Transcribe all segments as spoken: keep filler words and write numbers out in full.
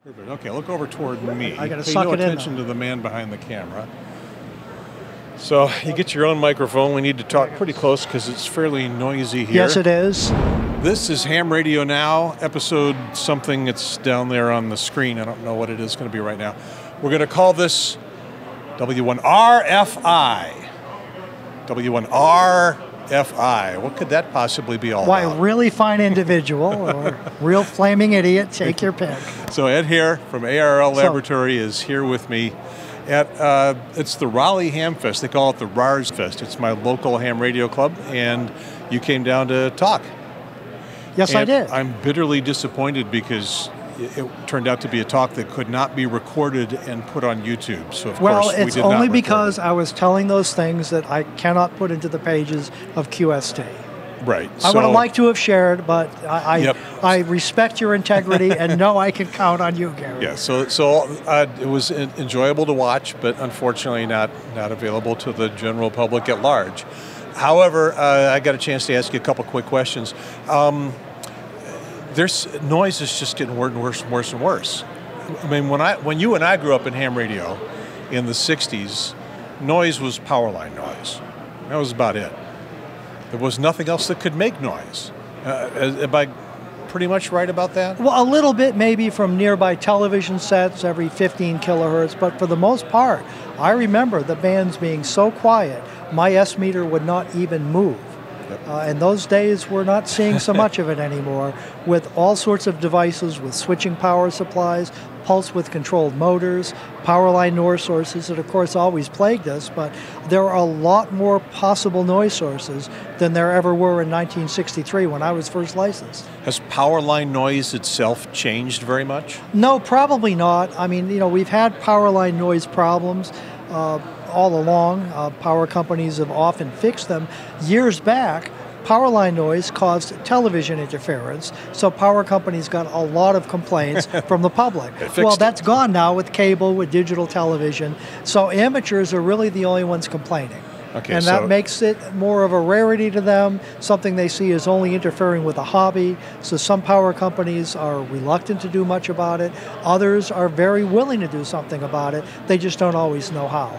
Okay, look over toward me. I gotta Pay suck no it in, attention though. to the man behind the camera. So you get your own microphone. We need to talk pretty close because it's fairly noisy here. Yes, it is. This is Ham Radio Now, episode something. It's down there on the screen. I don't know what it is going to be right now. We're going to call this W one R F I. W one R F I. What could that possibly be all Why, about? really fine individual or real flaming idiot, take your pick. So Ed Hare from A R R L So- Laboratory is here with me at, uh, it's the Raleigh Ham Fest. They call it the R A R S Fest. It's my local ham radio club, and you came down to talk. Yes, And I did. I'm bitterly disappointed because it, it turned out to be a talk that could not be recorded and put on YouTube. So of well, course we it's did not only record because it. I was telling those things that I cannot put into the pages of Q S T. Right. I so, would have liked to have shared, but I, I, Yep. I respect your integrity and know I can count on you, Gary. Yeah, so so uh, it was en- enjoyable to watch, but unfortunately not not available to the general public at large. However, uh, I got a chance to ask you a couple quick questions. Um, there's noise is just getting worse and worse and worse and worse. I mean, when I when you and I grew up in ham radio in the sixties, noise was power line noise. That was about it. There was nothing else that could make noise. Uh, am I pretty much right about that? Well, a little bit maybe from nearby television sets every fifteen kilohertz, but for the most part, I remember the bands being so quiet, my S meter would not even move. Yep. Uh, and those days, we're not seeing so much of it anymore, with all sorts of devices with switching power supplies, pulse width controlled motors, power line noise sources that of course always plagued us, but there are a lot more possible noise sources than there ever were in nineteen sixty-three when I was first licensed. Has power line noise itself changed very much? No, probably not. I mean, you know, we've had power line noise problems uh, all along. Uh, power companies have often fixed them. Years back, power line noise caused television interference, so power companies got a lot of complaints from the public. Well, it. that's gone now with cable, with digital television, so amateurs are really the only ones complaining. Okay, and so that makes it more of a rarity to them, something they see as only interfering with a hobby. So some power companies are reluctant to do much about it. Others are very willing to do something about it. They just don't always know how.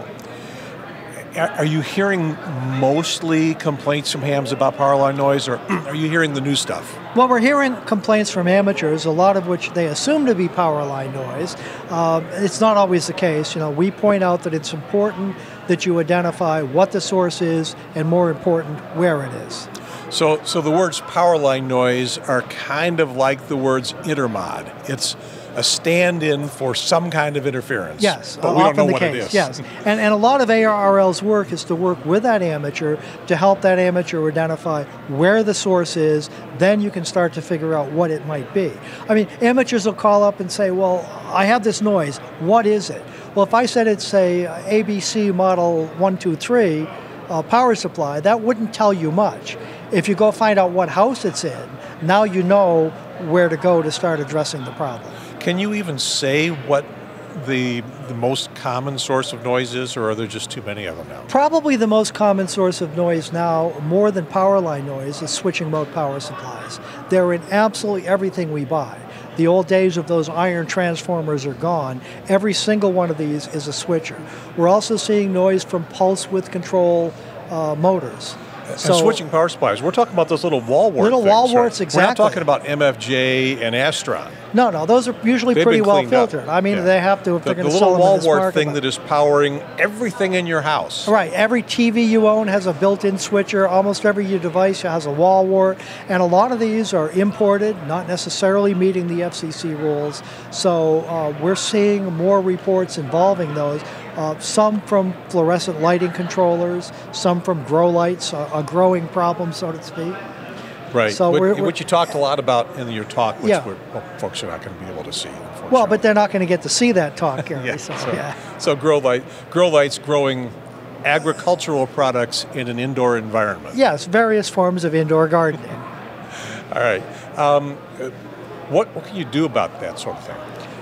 Are you hearing mostly complaints from hams about power line noise, or are you hearing the new stuff? Well, we're hearing complaints from amateurs, a lot of which they assume to be power line noise. Uh, it's not always the case. You know, we point out that it's important that you identify what the source is, and more important, where it is. So, so the words power line noise are kind of like the words intermod. It's a stand-in for some kind of interference. Yes, but we don't often know the what case. it is. Yes, and and a lot of A R R L's work is to work with that amateur to help that amateur identify where the source is. Then you can start to figure out what it might be. I mean, amateurs will call up and say, "Well, I have this noise. What is it?" Well, if I said it's a A B C model one two three uh, power supply, that wouldn't tell you much. If you go find out what house it's in, now you know where to go to start addressing the problem. Can you even say what the the most common source of noise is, or are there just too many of them now? Probably the most common source of noise now, more than power line noise, is switching mode power supplies. They're in absolutely everything we buy. The old days of those iron transformers are gone. Every single one of these is a switcher. We're also seeing noise from pulse width control uh, motors. And So- switching power supplies. We're talking about those little wall wart Little things, wall right? warts, We're not exactly. talking about M F J and Astron. No, no, those are usually They've pretty been well cleaned up. filtered. I mean, Yeah. they have to if The, they're the going to little sell them in wall this wart market. thing that is powering everything in your house. Right. Every T V you own has a built-in switcher. Almost every device has a wall wart. And a lot of these are imported, not necessarily meeting the F C C rules. So uh, we're seeing more reports involving those. Uh, some from fluorescent lighting controllers, some from grow lights, a, a growing problem, so to speak. Right. So What- we're- we're- what you talked a lot about in your talk, which Yeah. we're, well, folks are not going to be able to see, unfortunately. Well, but they're not going to get to see that talk, Gary. Yeah, so, so, yeah. so grow light, grow lights growing agricultural products in an indoor environment. Yes, various forms of indoor gardening. All right. Um, what what can you do about that sort of thing?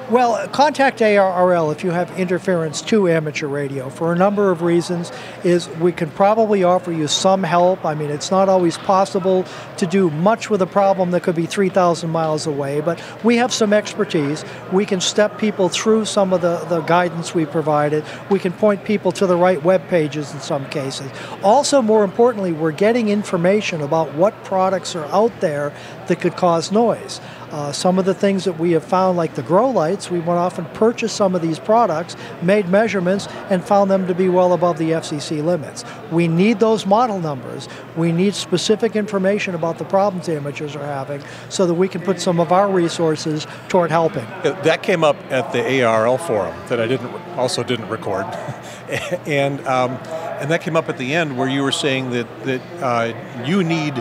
Well, contact A R R L if you have interference to amateur radio for a number of reasons. Is we can probably offer you some help. I mean, it's not always possible to do much with a problem that could be three thousand miles away, but we have some expertise. We can step people through some of the, the guidance we provided. We can point people to the right web pages in some cases. Also, more importantly, we're getting information about what products are out there that could cause noise. Uh, some of the things that we have found, like the grow lights, we went off and purchased some of these products, made measurements, and found them to be well above the F C C limits. We need those model numbers. We need specific information about the problems amateurs are having so that we can put some of our resources toward helping. That came up at the A R R L forum that I didn't also didn't record. and um, and that came up at the end where you were saying that, that uh, you need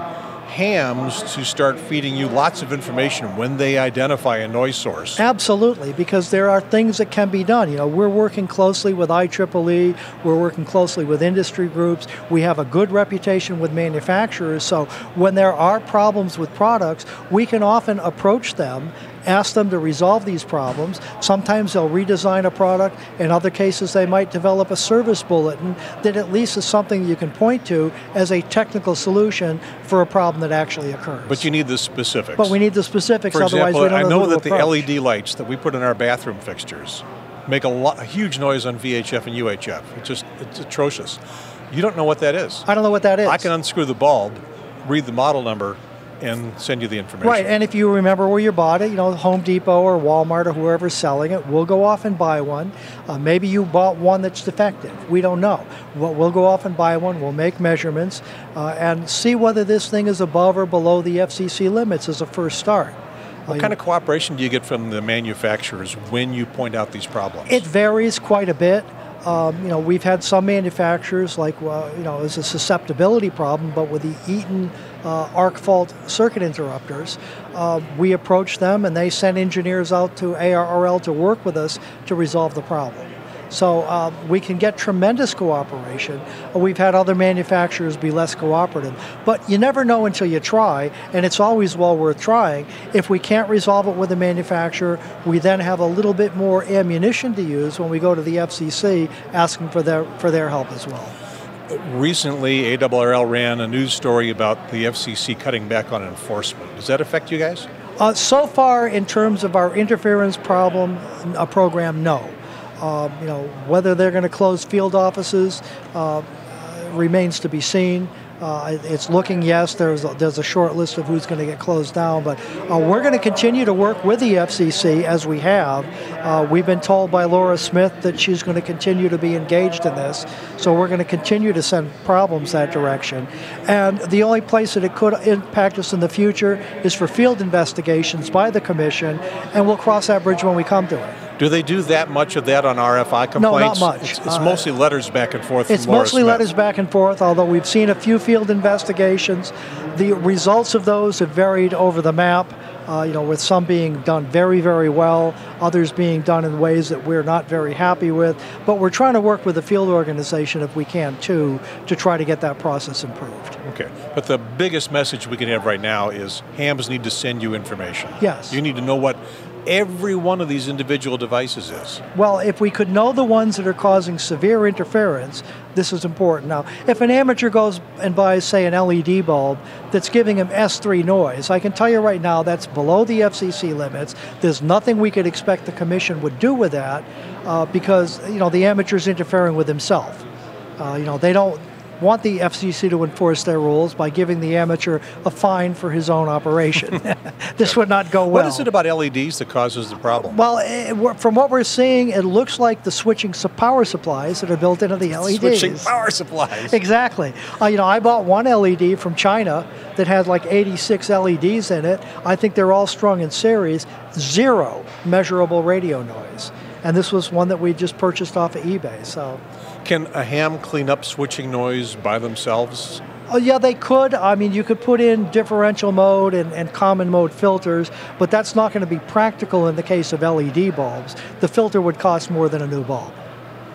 hams to start feeding you lots of information when they identify a noise source. Absolutely, because there are things that can be done. You know, we're working closely with I triple E, we're working closely with industry groups, we have a good reputation with manufacturers, so when there are problems with products, we can often approach them, ask them to resolve these problems. Sometimes they'll redesign a product. In other cases, they might develop a service bulletin that at least is something you can point to as a technical solution for a problem that actually occurs. But you need the specifics. But we need the specifics, for otherwise example, we don't know I know who to that the approach. L E D lights that we put in our bathroom fixtures make a, lot, a huge noise on V H F and U H F. It's just it's atrocious. You don't know what that is. I don't know what that is. I can unscrew the bulb, read the model number, and send you the information. Right, and if you remember where you bought it, you know, Home Depot or Walmart or whoever's selling it, we'll go off and buy one. Uh, maybe you bought one that's defective. We don't know. We'll, we'll go off and buy one, we'll make measurements, uh, and see whether this thing is above or below the F C C limits as a first start. What kind of cooperation do you get from the manufacturers when you point out these problems? It varies quite a bit. Um, you know, we've had some manufacturers, like, uh, you know, it's a susceptibility problem, but with the Eaton uh, arc fault circuit interrupters, uh, we approached them and they sent engineers out to A R R L to work with us to resolve the problem. So uh, we can get tremendous cooperation. We've had other manufacturers be less cooperative. But you never know until you try, and it's always well worth trying. If we can't resolve it with the manufacturer, we then have a little bit more ammunition to use when we go to the F C C asking for their, for their help as well. Recently, A R R L ran a news story about the F C C cutting back on enforcement. Does that affect you guys? Uh, so far, in terms of our interference problem uh, program, no. Uh, you know, whether they're going to close field offices uh, remains to be seen. Uh, it's looking, yes, there's a, there's a short list of who's going to get closed down, but uh, we're going to continue to work with the F C C as we have. Uh, we've been told by Laura Smith that she's going to continue to be engaged in this, so we're going to continue to send problems that direction. And the only place that it could impact us in the future is for field investigations by the Commission, and we'll cross that bridge when we come to it. Do they do that much of that on R F I complaints? No, not much. It's, it's uh, mostly letters back and forth. It's from Laura mostly Smith. letters back and forth, although we've seen a few field investigations. The results of those have varied over the map, uh, you know, with some being done very, very well, others being done in ways that we're not very happy with. But we're trying to work with the field organization, if we can, too, to try to get that process improved. Okay. But the biggest message we can have right now is hams need to send you information. Yes. You need to know what every one of these individual devices is. Well, if we could know the ones that are causing severe interference, this is important. Now, if an amateur goes and buys, say, an L E D bulb that's giving him S three noise, I can tell you right now that's below the F C C limits. There's nothing we could expect the Commission would do with that uh, because, you know, the amateur's interfering with himself. Uh, you know, they don't want the F C C to enforce their rules by giving the amateur a fine for his own operation. This would not go well. What is it about L E Ds that causes the problem? Well, it, from what we're seeing, it looks like the switching power supplies that are built into the L E Ds. Switching power supplies. Exactly. Uh, you know, I bought one L E D from China that had like eighty-six L E Ds in it. I think they're all strung in series. Zero measurable radio noise. And this was one that we just purchased off of eBay. So, can a ham clean up switching noise by themselves? Oh, yeah, they could. I mean, you could put in differential mode and, and common mode filters, but that's not going to be practical in the case of L E D bulbs. The filter would cost more than a new bulb.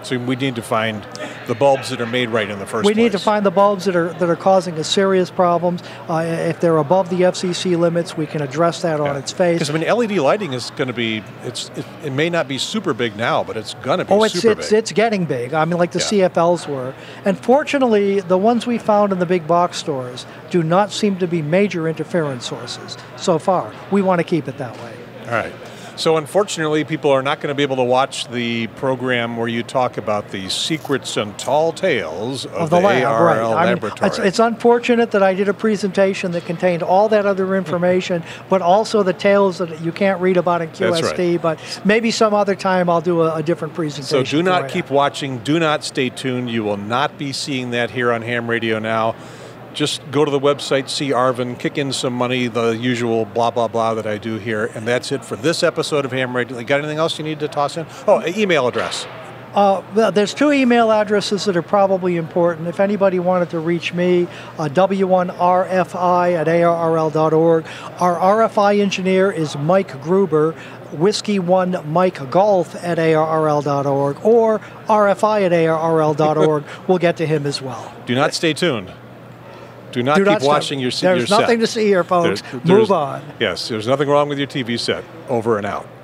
So we need to find the bulbs that are made right in the first we place. We need to find the bulbs that are that are causing us serious problems. Uh, if they're above the F C C limits, we can address that yeah. on its face. Because I mean, L E D lighting is going to be, it's it, it may not be super big now, but it's going to be oh, it's, super it's, big. it's getting big. I mean, like the yeah. C F Ls were. And fortunately, the ones we found in the big box stores do not seem to be major interference sources so far. We want to keep it that way. All right. So unfortunately, people are not going to be able to watch the program where you talk about the secrets and tall tales of, of the, the lab, A R R L right. laboratory. I mean, it's, it's unfortunate that I did a presentation that contained all that other information, but also the tales that you can't read about in Q S T. That's right. But maybe some other time I'll do a, a different presentation. So do not right keep now. watching. Do not stay tuned. You will not be seeing that here on Ham Radio Now. Just go to the website, see Arvin, kick in some money, the usual blah, blah, blah that I do here. And that's it for this episode of Ham Radio. Got anything else you need to toss in? Oh, an email address. Uh, well, there's two email addresses that are probably important. If anybody wanted to reach me, uh, W one R F I at A R R L dot org. Our R F I engineer is Mike Gruber, Whiskey one Mike Golf at A R R L dot org, or R F I at A R R L dot org. We'll get to him as well. Do not stay tuned. Do not Do keep not watching your, there's your set. There's nothing to see here, folks. There, Move on. Yes, there's nothing wrong with your T V set. Over and out.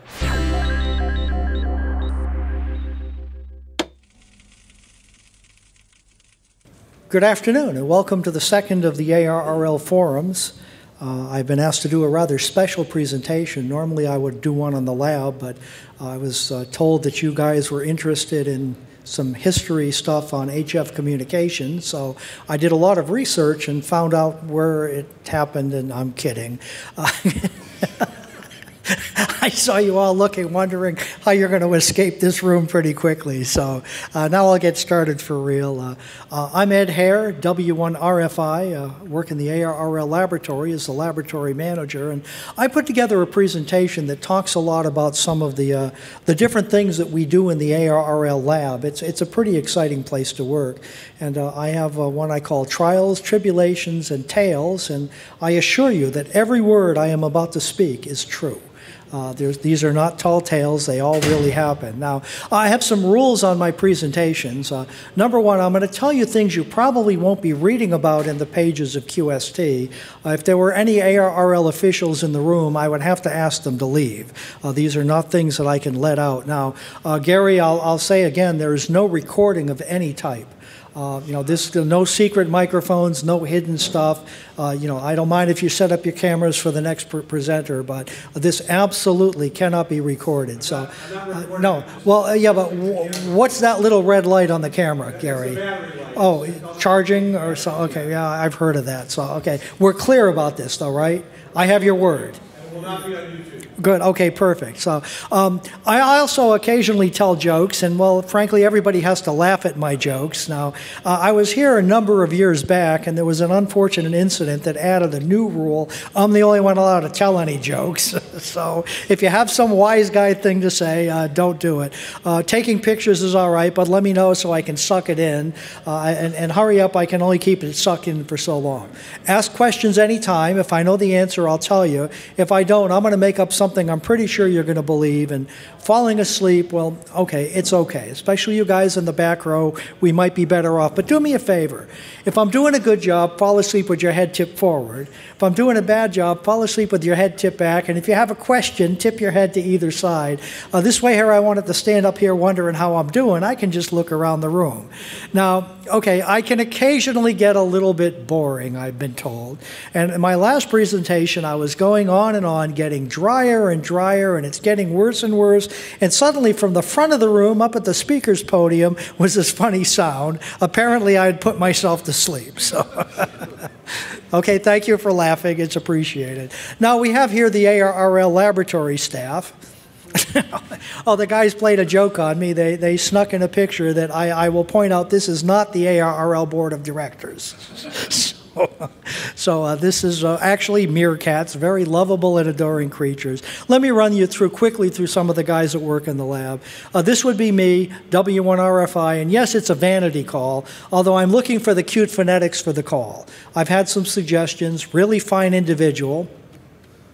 Good afternoon, and welcome to the second of the A R R L forums. Uh, I've been asked to do a rather special presentation. Normally I would do one on the lab, but I was uh, told that you guys were interested in some history stuff on H F communication, so I did a lot of research and found out where it happened, and I'm kidding. Uh, I saw you all looking, wondering how you're going to escape this room pretty quickly. So uh, now I'll get started for real. Uh, uh, I'm Ed Hare, W one R F I, uh, work in the A R R L laboratory as the laboratory manager, and I put together a presentation that talks a lot about some of the uh, the different things that we do in the A R R L lab. It's it's a pretty exciting place to work, and uh, I have uh, one I call Trials, Tribulations, and Tales, and I assure you that every word I am about to speak is true. Uh, these are not tall tales. They all really happen. Now, I have some rules on my presentations. Uh, number one, I'm going to tell you things you probably won't be reading about in the pages of Q S T. Uh, if there were any A R R L officials in the room, I would have to ask them to leave. Uh, these are not things that I can let out. Now, uh, Gary, I'll, I'll say again, there is no recording of any type. Uh, you know, this no secret microphones, no hidden stuff. Uh, you know, I don't mind if you set up your cameras for the next pre presenter, but this absolutely cannot be recorded. So, uh, no. Well, uh, yeah, but w what's that little red light on the camera, Gary? Oh, charging or so? Okay, yeah, I've heard of that. So, okay, we're clear about this, though, right? I have your word. It will not be on YouTube. Good. Okay, perfect. So um, I also occasionally tell jokes, and, well, frankly, everybody has to laugh at my jokes. Now, uh, I was here a number of years back, and there was an unfortunate incident that added a new rule. I'm the only one allowed to tell any jokes. So if you have some wise guy thing to say, uh, don't do it. Uh, taking pictures is all right, but let me know so I can suck it in. Uh, and, and hurry up, I can only keep it sucked in for so long. Ask questions anytime. If I know the answer, I'll tell you. If I don't, I'm going to make up something I'm pretty sure you're going to believe. And falling asleep, well, okay, it's okay. Especially you guys in the back row, we might be better off. But do me a favor. If I'm doing a good job, fall asleep with your head tipped forward. If I'm doing a bad job, fall asleep with your head tipped back. And if you have a question, tip your head to either side. Uh, this way here, I wanted to stand up here wondering how I'm doing. I can just look around the room. Now, okay, I can occasionally get a little bit boring, I've been told. And in my last presentation, I was going on and on, getting drier and drier, and it's getting worse and worse. And suddenly, from the front of the room, up at the speaker's podium, was this funny sound. Apparently, I had put myself to sleep. So, okay, thank you for laughing. It's appreciated. Now, we have here the A R R L laboratory staff. Oh, the guys played a joke on me. They, they snuck in a picture that I, I will point out this is not the A R R L Board of Directors. So, so uh, this is uh, actually meerkats, very lovable and adoring creatures. Let me run you through quickly through some of the guys that work in the lab. Uh, this would be me, W one R F I, and yes, it's a vanity call, although I'm looking for the cute phonetics for the call. I've had some suggestions, really fine individual.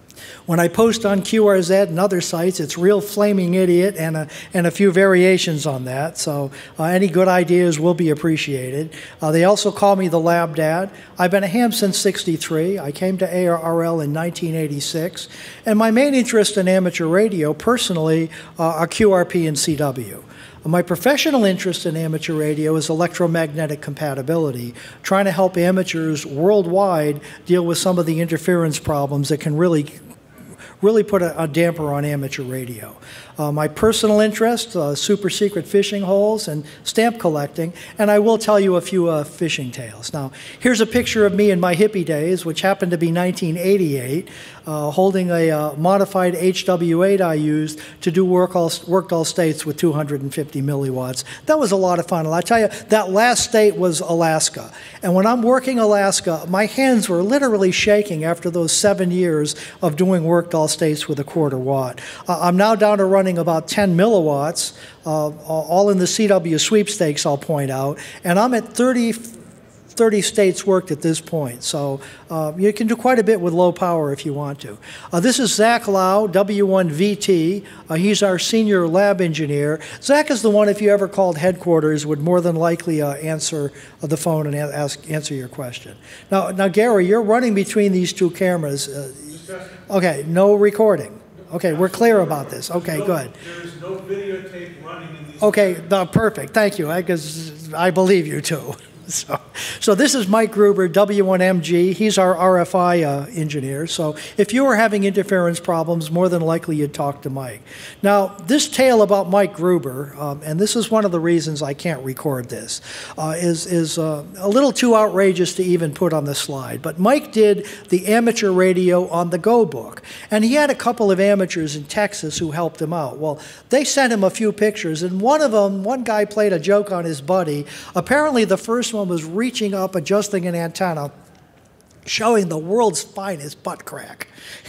When I post on Q R Z and other sites, it's Real Flaming Idiot and a, and a few variations on that. So uh, any good ideas will be appreciated. Uh, they also call me the Lab Dad. I've been a ham since sixty-three. I came to A R R L in nineteen eighty-six. And my main interest in amateur radio, personally, uh, are Q R P and C W. My professional interest in amateur radio is electromagnetic compatibility, trying to help amateurs worldwide deal with some of the interference problems that can really really put a, a damper on amateur radio. Uh, my personal interest, uh, super secret fishing holes and stamp collecting, and I will tell you a few uh, fishing tales. Now, here's a picture of me in my hippie days, which happened to be nineteen eighty-eight, uh, holding a uh, modified H W eight I used to do work all, worked all states with two hundred fifty milliwatts. That was a lot of fun. And I tell you, that last state was Alaska. And when I'm working Alaska, my hands were literally shaking after those seven years of doing worked all states with a quarter watt. Uh, I'm now down to running about ten milliwatts, uh, all in the C W sweepstakes, I'll point out, and I'm at thirty, thirty states worked at this point. So uh, you can do quite a bit with low power if you want to. Uh, this is Zach Lau, W one V T. Uh, he's our senior lab engineer. Zach is the one, if you ever called headquarters, would more than likely uh, answer the phone and ask, answer your question. Now, now, Gary, you're running between these two cameras. Uh, okay, no recording. Okay, we're clear about this. Okay, good. There is no videotape running in these. Okay, no, perfect. Thank you, because I believe you too. So, so this is Mike Gruber, W one M G. He's our R F I uh, engineer. So if you were having interference problems, more than likely you'd talk to Mike. Now, this tale about Mike Gruber, um, and this is one of the reasons I can't record this, uh, is, is uh, a little too outrageous to even put on the slide. But Mike did the amateur radio on the Go book. And he had a couple of amateurs in Texas who helped him out. Well, they sent him a few pictures, and one of them, one guy played a joke on his buddy. Apparently the first one was reaching up, adjusting an antenna, showing the world's finest butt crack.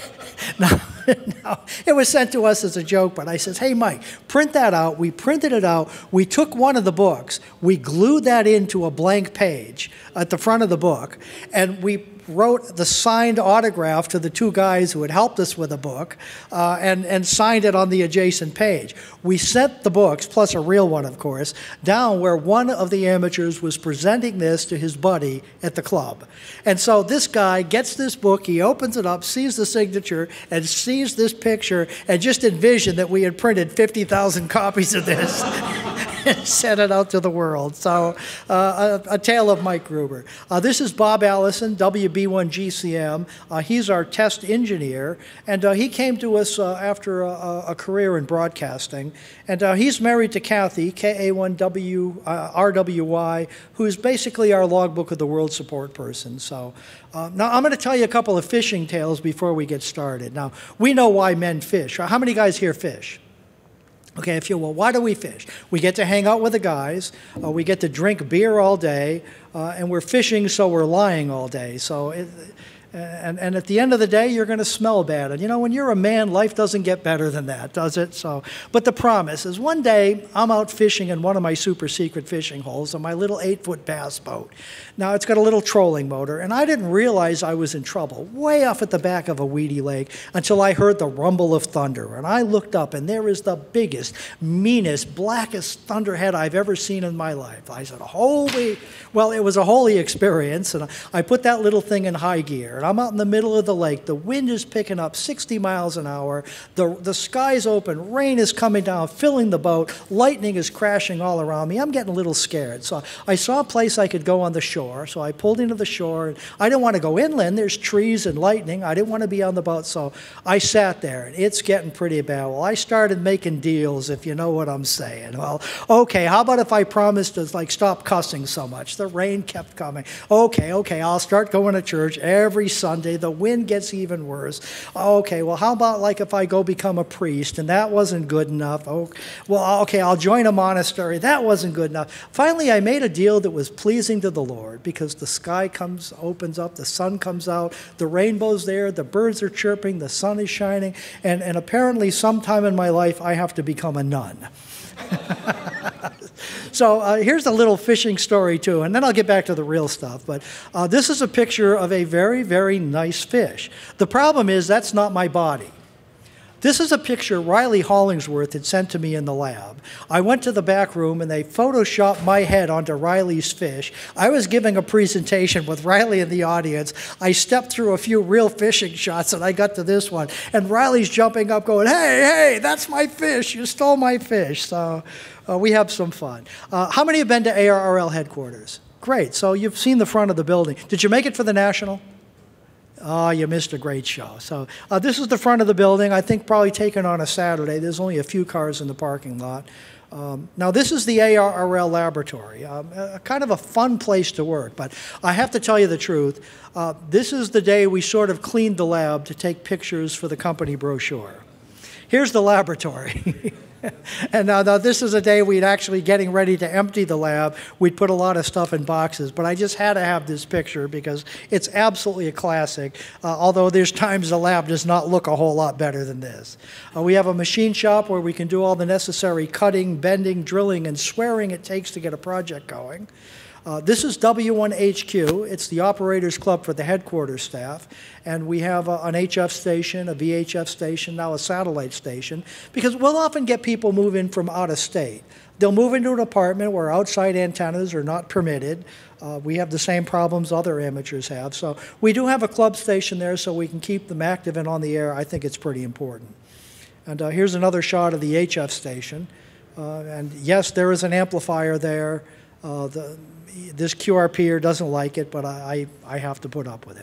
now, now, it was sent to us as a joke, but I said, hey, Mike, print that out. We printed it out. We took one of the books. We glued that into a blank page at the front of the book, and we wrote the signed autograph to the two guys who had helped us with the book uh, and, and signed it on the adjacent page. We sent the books, plus a real one, of course, down where one of the amateurs was presenting this to his buddy at the club. And so this guy gets this book, he opens it up, sees the signature, and sees this picture, and just envisioned that we had printed fifty thousand copies of this. And sent it out to the world. So uh, a, a tale of Mike Gruber. Uh, this is Bob Allison, W B one G C M. Uh, he's our test engineer, and uh, he came to us uh, after a, a career in broadcasting. And uh, he's married to Kathy, K A one W R W Y, who's basically our logbook of the world support person. So uh, now I'm going to tell you a couple of fishing tales before we get started. Now, we know why men fish. How many guys here fish? Okay, if you well, why do we fish? We get to hang out with the guys, uh, we get to drink beer all day, uh, and we're fishing, so we're lying all day. So, it, and, and at the end of the day, you're going to smell bad. And you know, when you're a man, life doesn't get better than that, does it? So, but the promise is one day I'm out fishing in one of my super secret fishing holes on my little eight-foot bass boat. Now, it's got a little trolling motor, and I didn't realize I was in trouble, way off at the back of a weedy lake, until I heard the rumble of thunder. And I looked up, and there is the biggest, meanest, blackest thunderhead I've ever seen in my life. I said, holy, well, it was a holy experience, and I put that little thing in high gear, and I'm out in the middle of the lake. The wind is picking up sixty miles an hour. The, the sky's open. Rain is coming down, filling the boat. Lightning is crashing all around me. I'm getting a little scared. So I saw a place I could go on the shore. So I pulled into the shore. I didn't want to go inland. There's trees and lightning. I didn't want to be on the boat. So I sat there, and it's getting pretty bad. Well, I started making deals, if you know what I'm saying. Well, okay, how about if I promised to like stop cussing so much? The rain kept coming. Okay, okay, I'll start going to church every Sunday. The wind gets even worse. Okay, well, how about like if I go become a priest? And that wasn't good enough. Oh, well, okay, I'll join a monastery. That wasn't good enough. Finally, I made a deal that was pleasing to the Lord, because the sky comes, opens up, the sun comes out, the rainbow's there, the birds are chirping, the sun is shining, and, and apparently sometime in my life I have to become a nun. So uh, here's a little fishing story too, and then I'll get back to the real stuff. But uh, this is a picture of a very, very nice fish. The problem is that's not my body. This is a picture Riley Hollingsworth had sent to me in the lab. I went to the back room and they photoshopped my head onto Riley's fish. I was giving a presentation with Riley in the audience. I stepped through a few real fishing shots and I got to this one. And Riley's jumping up going, hey, hey, that's my fish. You stole my fish. So uh, we have some fun. Uh, how many have been to A R R L headquarters? Great. So you've seen the front of the building. Did you make it for the National? Oh, you missed a great show. So uh, this is the front of the building, I think probably taken on a Saturday. There's only a few cars in the parking lot. Um, now, this is the A R R L laboratory, um, a, kind of a fun place to work. But I have to tell you the truth. Uh, this is the day we sort of cleaned the lab to take pictures for the company brochure. Here's the laboratory. And now, now this is a day we'd actually getting ready to empty the lab. We'd put a lot of stuff in boxes, but I just had to have this picture because it's absolutely a classic, uh, although there's times the lab does not look a whole lot better than this. Uh, we have a machine shop where we can do all the necessary cutting, bending, drilling, and swearing it takes to get a project going. Uh, this is W one H Q. It's the operators club for the headquarters staff. And we have a, an H F station, a V H F station, now a satellite station, because we'll often get people move in from out of state. They'll move into an apartment where outside antennas are not permitted. Uh, we have the same problems other amateurs have. So we do have a club station there so we can keep them active and on the air. I think it's pretty important. And uh, here's another shot of the H F station. Uh, and yes, there is an amplifier there. Uh, the, this Q R P-er doesn't like it, but I, I have to put up with it.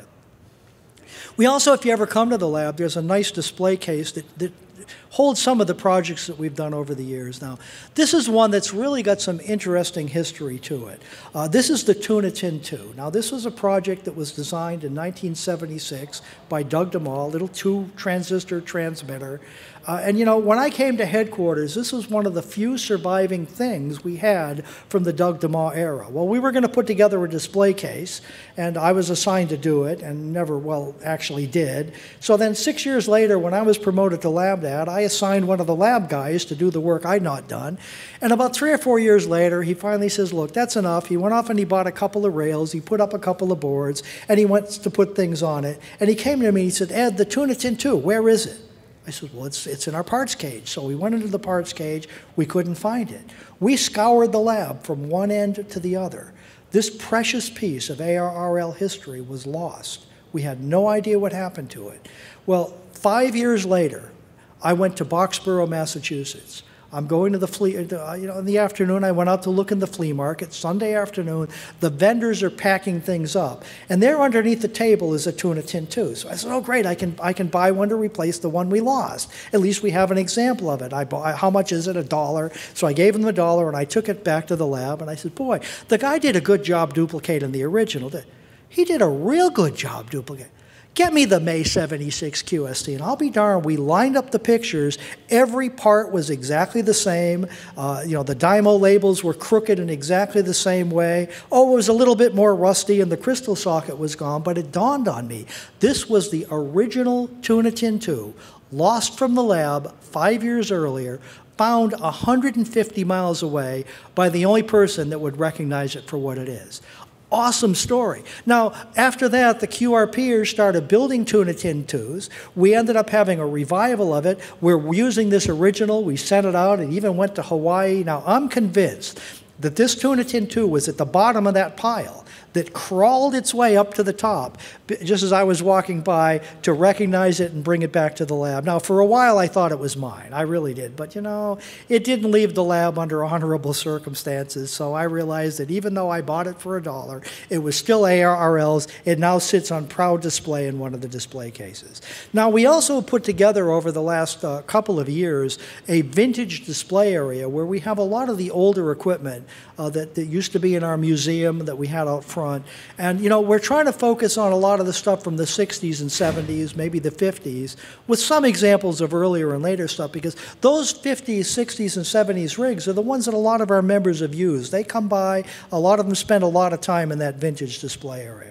We also, if you ever come to the lab, there's a nice display case that, that holds some of the projects that we've done over the years. Now, this is one that's really got some interesting history to it. Uh, this is the Tuna Tin two. Now, this was a project that was designed in nineteen seventy-six by Doug DeMaw, little two-transistor transmitter. Uh, and, you know, when I came to headquarters, this was one of the few surviving things we had from the Doug DeMaw era. Well, we were going to put together a display case, and I was assigned to do it, and never, well, actually did. So then six years later, when I was promoted to lab dad, I assigned one of the lab guys to do the work I'd not done. And about three or four years later, he finally says, look, that's enough. He went off and he bought a couple of rails, he put up a couple of boards, and he went to put things on it. And he came to me and he said, Ed, the Tuna Tin two, where is it? I said, well, it's, it's in our parts cage. So we went into the parts cage. We couldn't find it. We scoured the lab from one end to the other. This precious piece of A R R L history was lost. We had no idea what happened to it. Well, five years later, I went to Boxborough, Massachusetts. I'm going to the flea, you know, in the afternoon, I went out to look in the flea market. Sunday afternoon, the vendors are packing things up. And there underneath the table is a Tuna Tin two. So I said, oh, great, I can, I can buy one to replace the one we lost. At least we have an example of it. I bought, how much is it? A dollar. So I gave him the dollar, and I took it back to the lab. And I said, boy, the guy did a good job duplicating the original. He did a real good job duplicating. Get me the May seventy-six Q S T, and I'll be darned, we lined up the pictures. Every part was exactly the same. Uh, you know, the dymo labels were crooked in exactly the same way. Oh, it was a little bit more rusty, and the crystal socket was gone, but it dawned on me. This was the original Tuna Tin two, lost from the lab five years earlier, found one hundred fifty miles away by the only person that would recognize it for what it is. Awesome story. Now, after that, the Q R P-ers started building Tuna Tin twos. We ended up having a revival of it. We're using this original. We sent it out and even went to Hawaii. Now, I'm convinced that this Tuna Tin two was at the bottom of that pile that crawled its way up to the top just as I was walking by to recognize it and bring it back to the lab. Now, for a while, I thought it was mine. I really did. But, you know, it didn't leave the lab under honorable circumstances, so I realized that even though I bought it for a dollar, it was still A R R L's. It now sits on proud display in one of the display cases. Now, we also put together over the last uh, couple of years a vintage display area where we have a lot of the older equipment uh, that, that used to be in our museum that we had out front. And, you know, we're trying to focus on a lot of the stuff from the sixties and seventies, maybe the fifties, with some examples of earlier and later stuff, because those fifties, sixties, and seventies rigs are the ones that a lot of our members have used. They come by, a lot of them spend a lot of time in that vintage display area.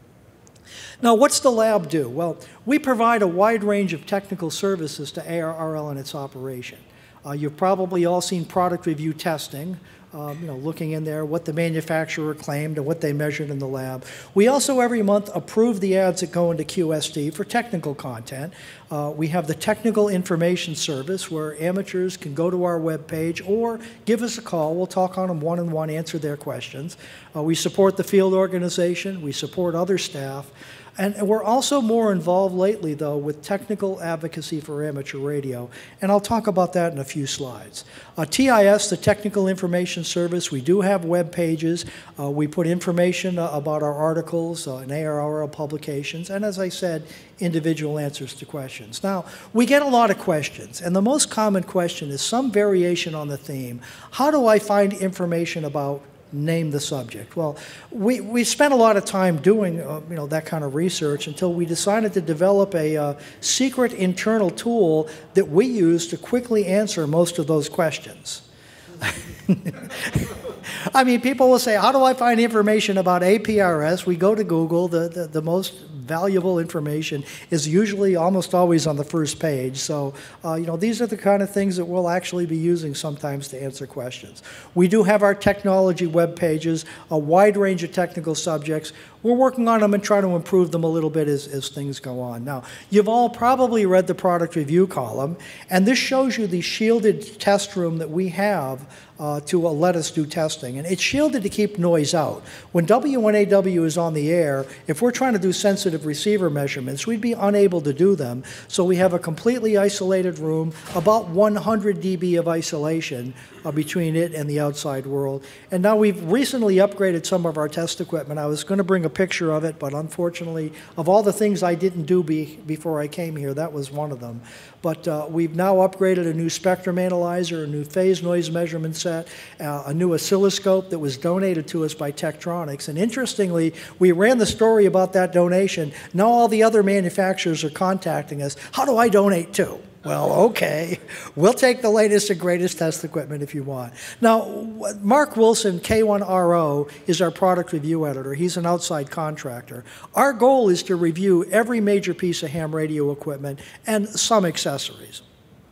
Now, what's the lab do? Well, we provide a wide range of technical services to A R R L and its operation. Uh, you've probably all seen product review testing. Um, you know, looking in there, what the manufacturer claimed and what they measured in the lab. We also every month approve the ads that go into Q S D for technical content. Uh, we have the Technical Information Service where amateurs can go to our webpage or give us a call. We'll talk on them one-on-one, answer their questions. Uh, we support the field organization. We support other staff. And we're also more involved lately, though, with technical advocacy for amateur radio, and I'll talk about that in a few slides. Uh, T I S, the Technical Information Service, we do have web pages. Uh, we put information uh, about our articles uh, in A R R L publications, and as I said, individual answers to questions. Now, we get a lot of questions, and the most common question is some variation on the theme. How do I find information about name the subject? Well, we, we spent a lot of time doing uh, you know, that kind of research until we decided to develop a uh, secret internal tool that we use to quickly answer most of those questions. I mean, people will say, how do I find information about A P R S? We go to Google. The, the, the most valuable information is usually almost always on the first page. So, uh, you know, these are the kind of things that we'll actually be using sometimes to answer questions. We do have our technology web pages, a wide range of technical subjects. We're working on them and trying to improve them a little bit as, as things go on. Now, you've all probably read the product review column, and this shows you the shielded test room that we have uh, to uh, let us do testing. And it's shielded to keep noise out. When W one A W is on the air, if we're trying to do sensitive receiver measurements, we'd be unable to do them. So we have a completely isolated room, about one hundred D B of isolation uh, between it and the outside world. And now we've recently upgraded some of our test equipment. I was going to bring a picture of it, but unfortunately, of all the things I didn't do be, before I came here, that was one of them. But uh, we've now upgraded a new spectrum analyzer, a new phase noise measurement set, uh, a new oscilloscope that was donated to us by Tektronix. And interestingly, we ran the story about that donation. Now all the other manufacturers are contacting us. How do I donate too? Well, okay. We'll take the latest and greatest test equipment if you want. Now, Mark Wilson, K one R O, is our product review editor. He's an outside contractor. Our goal is to review every major piece of ham radio equipment and some accessories.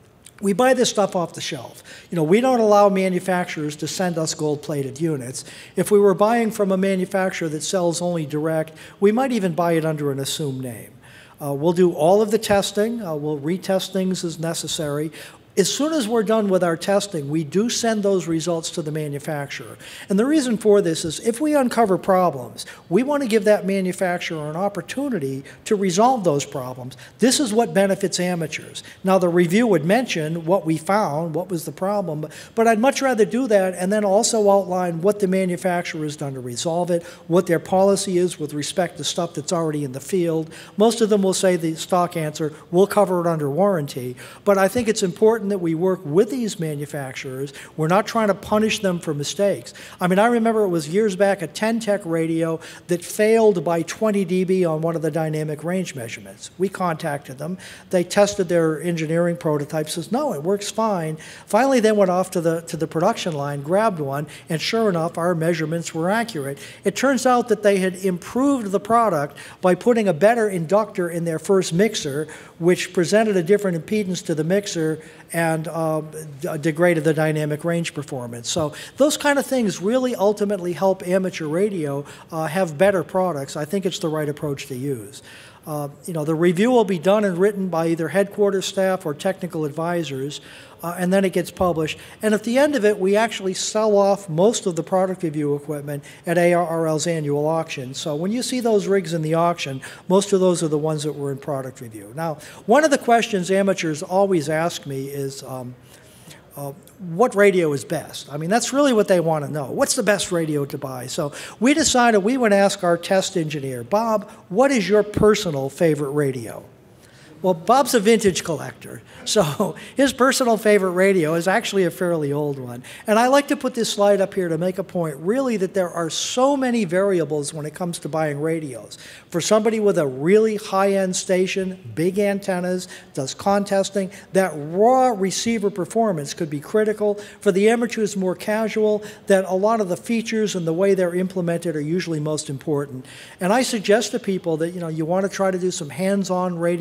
We buy this stuff off the shelf. You know, we don't allow manufacturers to send us gold-plated units. If we were buying from a manufacturer that sells only direct, we might even buy it under an assumed name. Uh, we'll do all of the testing. Uh, we'll retest things as necessary. As soon as we're done with our testing, we do send those results to the manufacturer. And the reason for this is if we uncover problems, we want to give that manufacturer an opportunity to resolve those problems. This is what benefits amateurs. Now, the review would mention what we found, what was the problem, but I'd much rather do that and then also outline what the manufacturer has done to resolve it, what their policy is with respect to stuff that's already in the field. Most of them will say the stock answer, we'll cover it under warranty, but I think it's important that we work with these manufacturers. We're not trying to punish them for mistakes. I mean, I remember it was years back a ten tech radio that failed by twenty D B on one of the dynamic range measurements. We contacted them. They tested their engineering prototype, says, no, it works fine. Finally, they went off to the, to the production line, grabbed one, and sure enough, our measurements were accurate. It turns out that they had improved the product by putting a better inductor in their first mixer, which presented a different impedance to the mixer and uh, degraded the dynamic range performance. So those kind of things really ultimately help amateur radio uh, have better products. I think it's the right approach to use. Uh, you know, the review will be done and written by either headquarters staff or technical advisors, uh, and then it gets published. And at the end of it, we actually sell off most of the product review equipment at A R R L's annual auction. So when you see those rigs in the auction, most of those are the ones that were in product review. Now, one of the questions amateurs always ask me is, um, Uh, what radio is best? I mean, that's really what they want to know. What's the best radio to buy? So we decided we would ask our test engineer, Bob, what is your personal favorite radio? Well, Bob's a vintage collector, so his personal favorite radio is actually a fairly old one. And I like to put this slide up here to make a point, really, that there are so many variables when it comes to buying radios. For somebody with a really high-end station, big antennas, does contesting, that raw receiver performance could be critical. For the amateurs more casual, that a lot of the features and the way they're implemented are usually most important. And I suggest to people that, you know, you want to try to do some hands-on radio that you're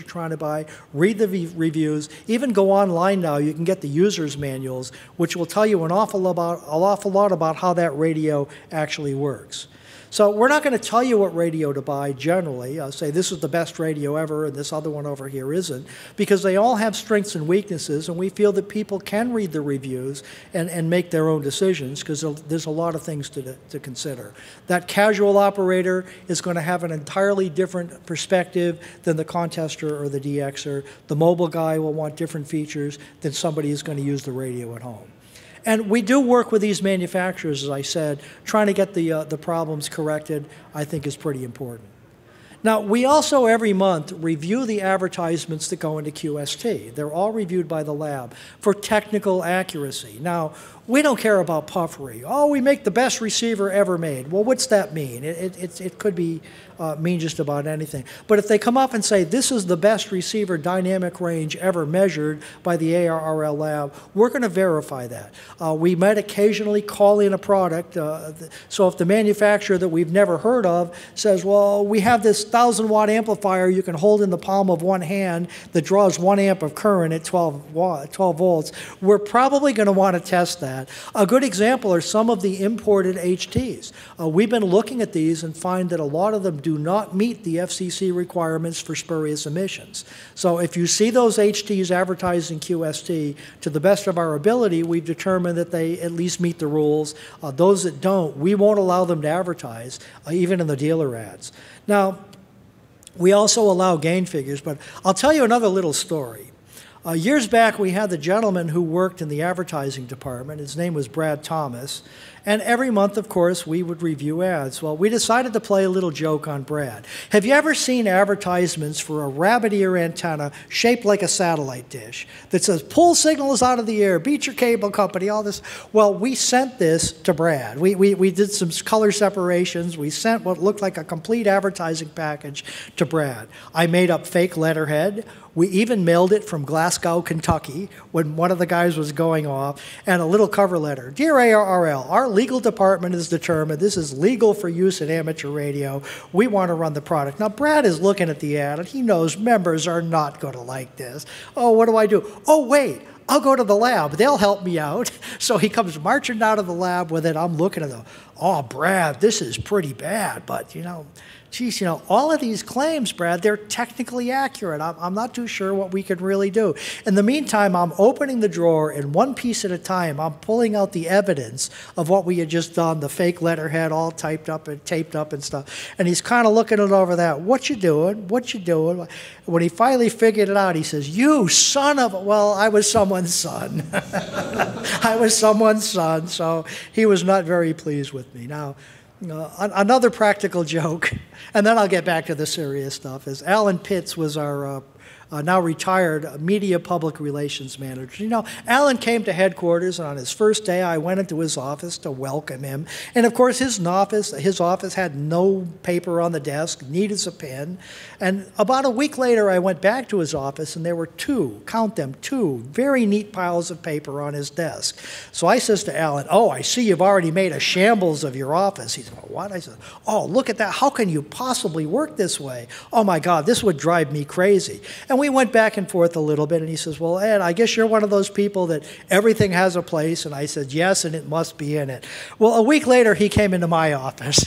you're trying to buy, read the reviews, even go online now. You can get the user's manuals, which will tell you an awful lot about, an awful lot about how that radio actually works. So we're not going to tell you what radio to buy generally. I'll say this is the best radio ever and this other one over here isn't, because they all have strengths and weaknesses, and we feel that people can read the reviews and, and make their own decisions, because there's a lot of things to, to consider. That casual operator is going to have an entirely different perspective than the contester or the D Xer. The mobile guy will want different features than somebody who's going to use the radio at home. And we do work with these manufacturers, as I said. Trying to get the, uh, the problems corrected, I think, is pretty important. Now, we also every month review the advertisements that go into Q S T. They're all reviewed by the lab for technical accuracy. Now, we don't care about puffery. Oh, we make the best receiver ever made. Well, what's that mean? It, it, it, it could be uh, mean just about anything. But if they come up and say, this is the best receiver dynamic range ever measured by the A R R L lab, we're going to verify that. Uh, we might occasionally call in a product. Uh, so if the manufacturer that we've never heard of says, well, we have this one thousand watt amplifier you can hold in the palm of one hand that draws one amp of current at twelve volts, we're probably going to want to test that. A good example are some of the imported H Ts. Uh, we've been looking at these and find that a lot of them do not meet the F C C requirements for spurious emissions. So if you see those H Ts advertised in Q S T, to the best of our ability, we've determined that they at least meet the rules. Uh, those that don't, we won't allow them to advertise, uh, even in the dealer ads. Now, we also allow gain figures, but I'll tell you another little story. Uh, years back, we had the gentleman who worked in the advertising department. His name was Brad Thomas. And every month, of course, we would review ads. Well, we decided to play a little joke on Brad. Have you ever seen advertisements for a rabbit ear antenna shaped like a satellite dish that says, pull signals out of the air, beat your cable company, all this? Well, we sent this to Brad. We, we, we did some color separations. We sent what looked like a complete advertising package to Brad. I made up fake letterhead. We even mailed it from Glasgow, Kentucky, when one of the guys was going off, and a little cover letter. Dear A R R L, our legal department has determined this is legal for use in amateur radio. We want to run the product. Now, Brad is looking at the ad, and he knows members are not going to like this. Oh, what do I do? Oh, wait. I'll go to the lab. They'll help me out. So he comes marching out of the lab with it. I'm looking at them. Oh, Brad, this is pretty bad. But, you know, geez, you know, all of these claims, Brad, they're technically accurate. I'm, I'm not too sure what we could really do. In the meantime, I'm opening the drawer, and one piece at a time, I'm pulling out the evidence of what we had just done, the fake letterhead all typed up and taped up and stuff. And he's kind of looking it over that. What you doing? What you doing? When he finally figured it out, he says, you son of a, well, I was someone's son. I was someone's son, so he was not very pleased with me. Now, Uh, another practical joke, and then I'll get back to the serious stuff, is Alan Pitts was our uh, uh, now retired media public relations manager. You know, Alan came to headquarters, and on his first day, I went into his office to welcome him. And of course, his office, his office had no paper on the desk, neat as a pen. And about a week later, I went back to his office, and there were two, count them, two very neat piles of paper on his desk. So I says to Alan, oh, I see you've already made a shambles of your office. He said, well, what? I said, oh, look at that. How can you possibly work this way? Oh, my God, this would drive me crazy. And we went back and forth a little bit, and he says, well, Ed, I guess you're one of those people that everything has a place. And I said, yes, and it must be in it. Well, a week later, he came into my office.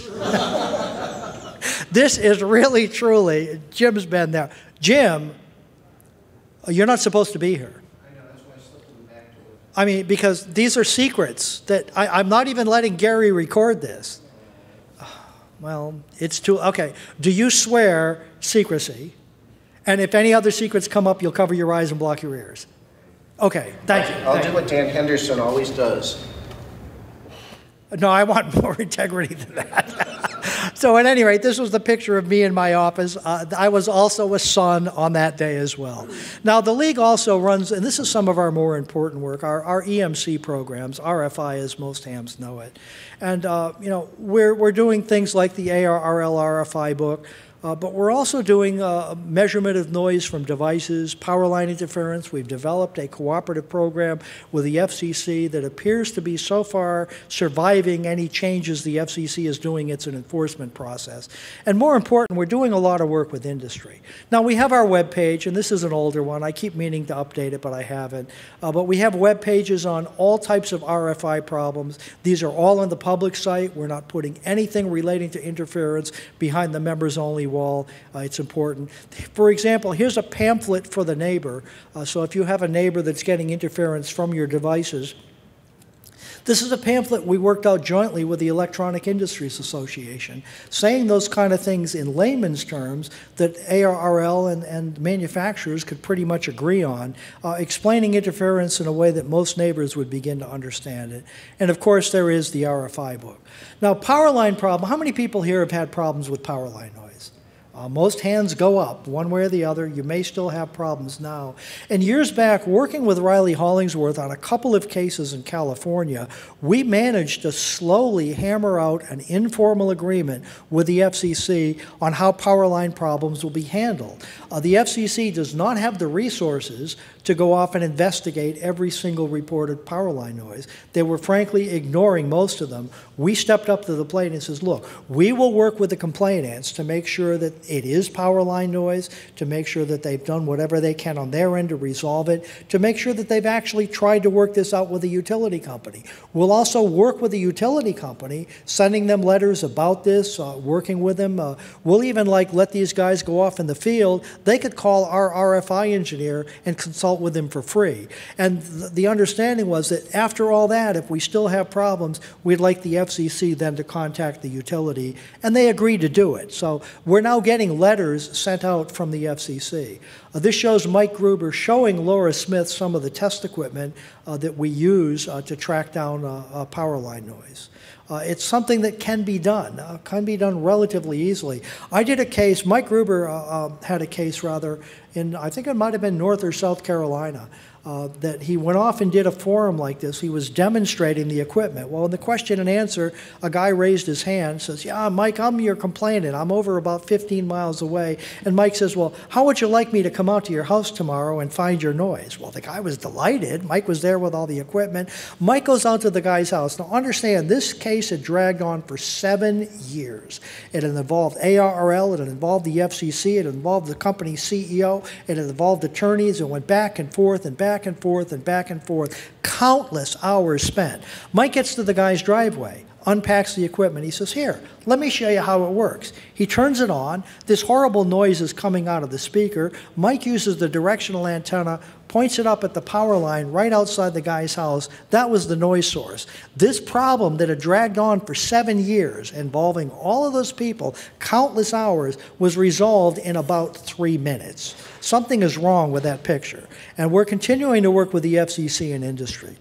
This is really, truly, Jim's been there. Jim, you're not supposed to be here. I know, that's why I slipped in the back door. I mean, because these are secrets that I, I'm not even letting Gary record this. Well, it's too, okay. Do you swear secrecy? And if any other secrets come up, you'll cover your eyes and block your ears. Okay, thank you. I'll thank do you. what Dan Henderson always does. No, I want more integrity than that. So at any rate, this was the picture of me in my office. Uh, I was also a son on that day as well. Now, the league also runs, and this is some of our more important work, our, our E M C programs, R F I as most hams know it. And, uh, you know, we're, we're doing things like the A R R L R F I book. Uh, but we're also doing uh, measurement of noise from devices, power line interference. We've developed a cooperative program with the F C C that appears to be so far surviving any changes the F C C is doing. It's an enforcement process. And more important, we're doing a lot of work with industry. Now, we have our web page, and this is an older one. I keep meaning to update it, but I haven't. Uh, but we have web pages on all types of R F I problems. These are all on the public site. We're not putting anything relating to interference behind the members-only wall. Uh, it's important. For example, here's a pamphlet for the neighbor. Uh, so if you have a neighbor that's getting interference from your devices, this is a pamphlet we worked out jointly with the Electronic Industries Association, saying those kind of things in layman's terms that A R R L and, and manufacturers could pretty much agree on, uh, explaining interference in a way that most neighbors would begin to understand it. And of course, there is the R F I book. Now, power line problem, how many people here have had problems with power line noise? Uh, most hands go up, one way or the other. You may still have problems now. And years back, working with Riley Hollingsworth on a couple of cases in California, we managed to slowly hammer out an informal agreement with the F C C on how power line problems will be handled. Uh, the F C C does not have the resources to go off and investigate every single reported power line noise. They were frankly ignoring most of them. We stepped up to the plate and says, look, we will work with the complainants to make sure that it is power line noise, to make sure that they've done whatever they can on their end to resolve it, to make sure that they've actually tried to work this out with the utility company. We'll also work with the utility company, sending them letters about this, uh, working with them. Uh, we'll even like let these guys go off in the field. They could call our R F I engineer and consult with them for free. And th the understanding was that after all that, if we still have problems, we'd like the F C C then to contact the utility, and they agreed to do it. So we're now getting letters sent out from the F C C. Uh, this shows Mike Gruber showing Laura Smith some of the test equipment uh, that we use uh, to track down uh, uh, power line noise. Uh, it's something that can be done, uh, can be done relatively easily. I did a case, Mike Gruber uh, uh, had a case rather in, I think it might have been North or South Carolina, uh, that he went off and did a forum like this. He was demonstrating the equipment. Well, in the question and answer, a guy raised his hand, says, yeah, Mike, I'm your complainant. I'm over about fifteen miles away. And Mike says, well, how would you like me to come out to your house tomorrow and find your noise? Well, the guy was delighted. Mike was there with all the equipment. Mike goes out to the guy's house. Now, understand, this case had dragged on for seven years. It had involved A R R L, it had involved the F C C, it had involved the company's C E O, it had involved attorneys. It went back and forth and back and forth and back and forth. Countless hours spent. Mike gets to the guy's driveway, unpacks the equipment. He says, here, let me show you how it works. He turns it on. This horrible noise is coming out of the speaker. Mike uses the directional antenna, points it up at the power line right outside the guy's house. That was the noise source. This problem that had dragged on for seven years, involving all of those people, countless hours, was resolved in about three minutes. Something is wrong with that picture. And we're continuing to work with the F C C and industry.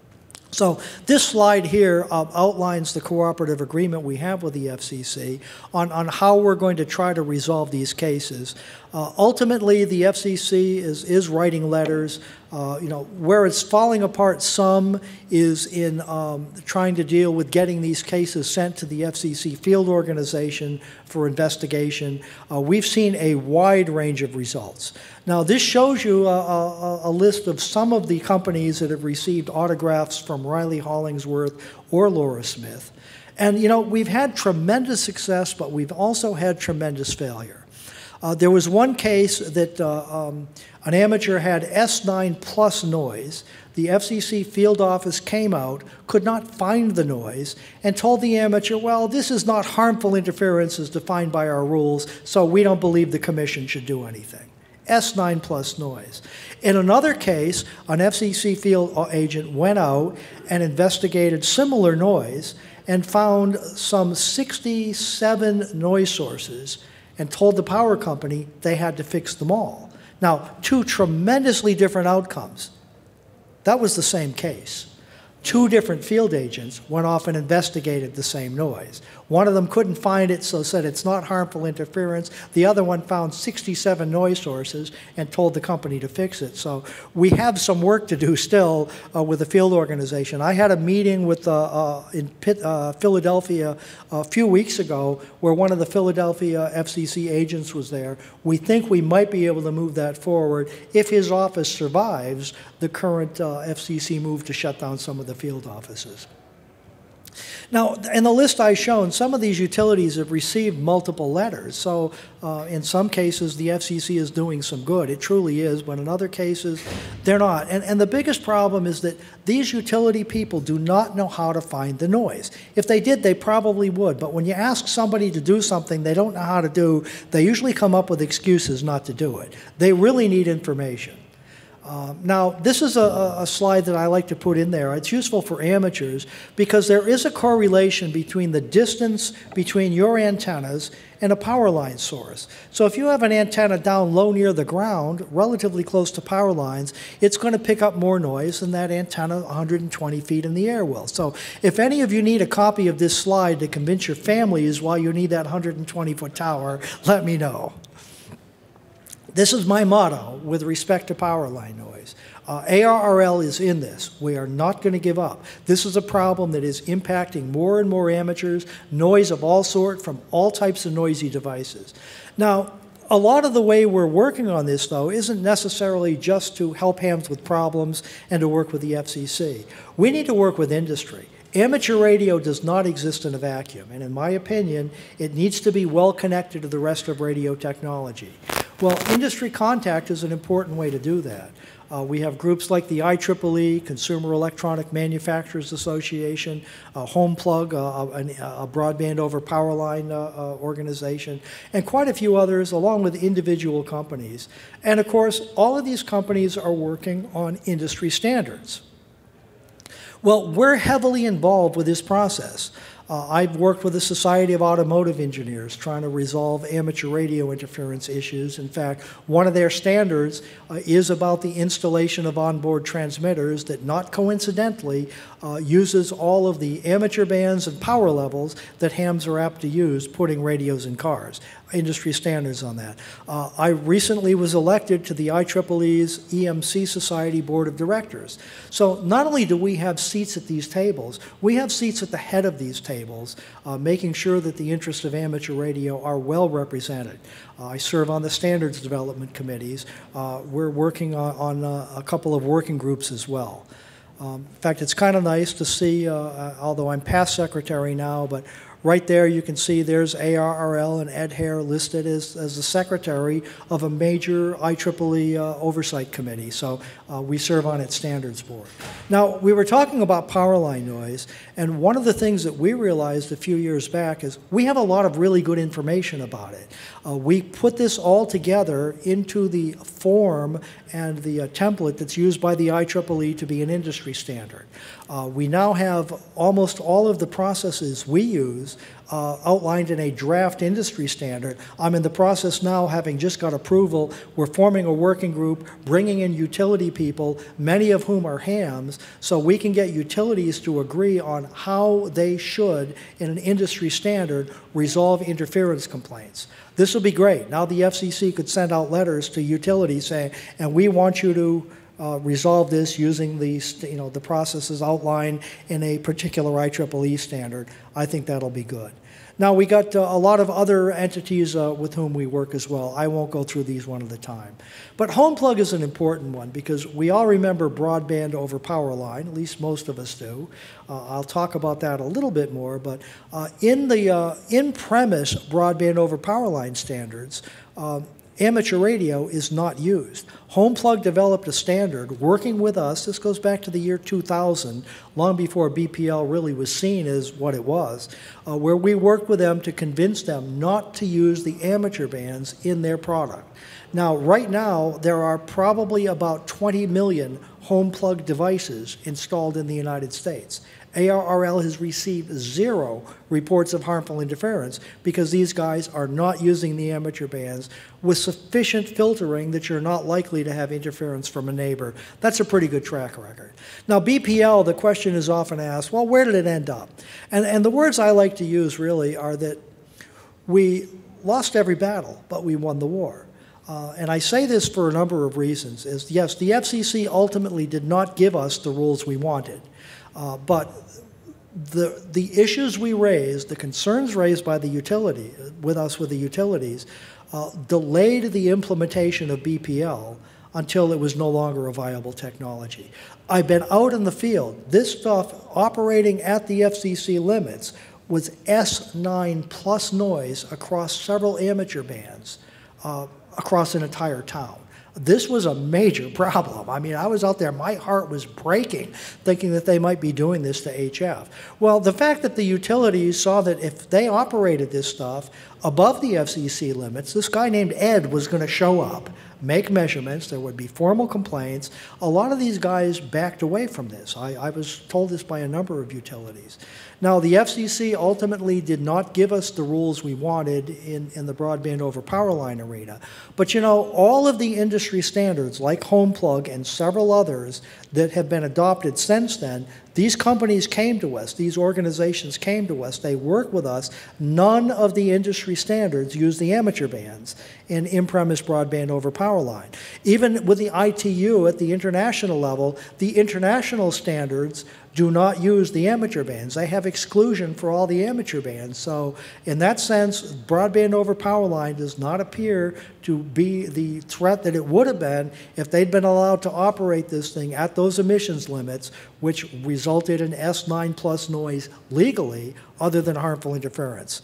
So this slide here uh, outlines the cooperative agreement we have with the F C C on, on how we're going to try to resolve these cases. Uh, ultimately, the F C C is, is writing letters. Uh, you know, where it's falling apart some is in um, trying to deal with getting these cases sent to the F C C field organization for investigation. Uh, we've seen a wide range of results. Now, this shows you a, a, a list of some of the companies that have received autographs from Riley Hollingsworth or Laura Smith. And, you know, we've had tremendous success, but we've also had tremendous failure. Uh, there was one case that uh, um, an amateur had S nine plus noise. The F C C field office came out, could not find the noise, and told the amateur, well, this is not harmful interference as defined by our rules, so we don't believe the commission should do anything. S nine plus noise. In another case, an F C C field agent went out and investigated similar noise and found some sixty-seven noise sources and told the power company they had to fix them all. Now, two tremendously different outcomes. That was the same case. two different field agents went off and investigated the same noise. One of them couldn't find it, so said it's not harmful interference. The other one found sixty-seven noise sources and told the company to fix it. So we have some work to do still uh, with the field organization. I had a meeting with uh, uh, in Pitt, uh, Philadelphia a few weeks ago where one of the Philadelphia F C C agents was there. We think we might be able to move that forward if his office survives the current uh, F C C move to shut down some of the field offices. Now, in the list I've shown, some of these utilities have received multiple letters. So uh, in some cases, the F C C is doing some good. It truly is. But in other cases, they're not. And, and the biggest problem is that these utility people do not know how to find the noise. If they did, they probably would. But when you ask somebody to do something they don't know how to do, they usually come up with excuses not to do it. They really need information. Uh, now, this is a, a slide that I like to put in there. It's useful for amateurs because there is a correlation between the distance between your antennas and a power line source. So if you have an antenna down low near the ground, relatively close to power lines, it's going to pick up more noise than that antenna one hundred twenty feet in the air will. So if any of you need a copy of this slide to convince your families why you need that one hundred twenty foot tower, let me know. This is my motto with respect to power line noise. Uh, A R R L is in this. We are not going to give up. This is a problem that is impacting more and more amateurs, noise of all sorts from all types of noisy devices. Now, a lot of the way we're working on this, though, isn't necessarily just to help hams with problems and to work with the F C C. We need to work with industry. Amateur radio does not exist in a vacuum, and in my opinion, it needs to be well connected to the rest of radio technology. Well, industry contact is an important way to do that. Uh, we have groups like the I triple E, Consumer Electronic Manufacturers Association, uh, HomePlug, uh, a, a broadband over power line uh, uh, organization, and quite a few others, along with individual companies. And of course, all of these companies are working on industry standards. Well, we're heavily involved with this process. Uh, I've worked with the Society of Automotive Engineers trying to resolve amateur radio interference issues. In fact, one of their standards uh, is about the installation of onboard transmitters that, not coincidentally, uh, uses all of the amateur bands and power levels that hams are apt to use putting radios in cars. Industry standards on that. Uh, I recently was elected to the I triple E's E M C Society Board of Directors. So not only do we have seats at these tables, we have seats at the head of these tables, uh, making sure that the interests of amateur radio are well represented. Uh, I serve on the standards development committees. Uh, we're working on, on uh, a couple of working groups as well. Um, in fact, it's kind of nice to see, uh, uh, although I'm past secretary now, but right there you can see there's A R R L and Ed Hare listed as, as the secretary of a major I triple E uh, oversight committee. So uh, we serve on its standards board. Now, we were talking about power line noise, and one of the things that we realized a few years back is we have a lot of really good information about it. Uh, we put this all together into the form and the uh, template that's used by the I triple E to be an industry standard. Uh, we now have almost all of the processes we use uh, outlined in a draft industry standard. I'm in the process now, having just got approval. We're forming a working group, bringing in utility people, many of whom are hams, so we can get utilities to agree on how they should, in an industry standard, resolve interference complaints. This will be great. Now the F C C could send out letters to utilities saying, and we want you to uh, resolve this using the, you know, the processes outlined in a particular I triple E standard. I think that'll be good. Now, we got uh, a lot of other entities uh, with whom we work as well. I won't go through these one at a time. But HomePlug is an important one because we all remember broadband over power line, at least most of us do. Uh, I'll talk about that a little bit more, but uh, in the uh, in-premise broadband over power line standards, uh, amateur radio is not used. HomePlug developed a standard working with us. This goes back to the year two thousand, long before B P L really was seen as what it was, uh, where we worked with them to convince them not to use the amateur bands in their product. Now, right now, there are probably about twenty million home plug devices installed in the United States. A R R L has received zero reports of harmful interference because these guys are not using the amateur bands with sufficient filtering that you're not likely to have interference from a neighbor. That's a pretty good track record. Now, B P L, the question is often asked, well, where did it end up? And, and the words I like to use really are that we lost every battle, but we won the war. Uh, and I say this for a number of reasons. Is yes, the F C C ultimately did not give us the rules we wanted. Uh, but the, the issues we raised, the concerns raised by the utility, with us with the utilities, uh, delayed the implementation of B P L until it was no longer a viable technology. I've been out in the field. This stuff operating at the F C C limits was S nine plus noise across several amateur bands uh, across an entire town. This was a major problem. I mean, I was out there, my heart was breaking, thinking that they might be doing this to H F. Well, the fact that the utilities saw that if they operated this stuff above the F C C limits, this guy named Ed was going to show up, make measurements, there would be formal complaints. A lot of these guys backed away from this. I, I was told this by a number of utilities. Now, the F C C ultimately did not give us the rules we wanted in, in the broadband over power line arena. But you know, all of the industry standards, like HomePlug and several others that have been adopted since then, these companies came to us, these organizations came to us, they work with us. None of the industry standards use the amateur bands in in-premise broadband over power line. Even with the I T U at the international level, the international standards do not use the amateur bands. They have exclusion for all the amateur bands. So in that sense, broadband over power line does not appear to be the threat that it would have been if they'd been allowed to operate this thing at those emissions limits, which resulted in S nine plus noise legally, other than harmful interference.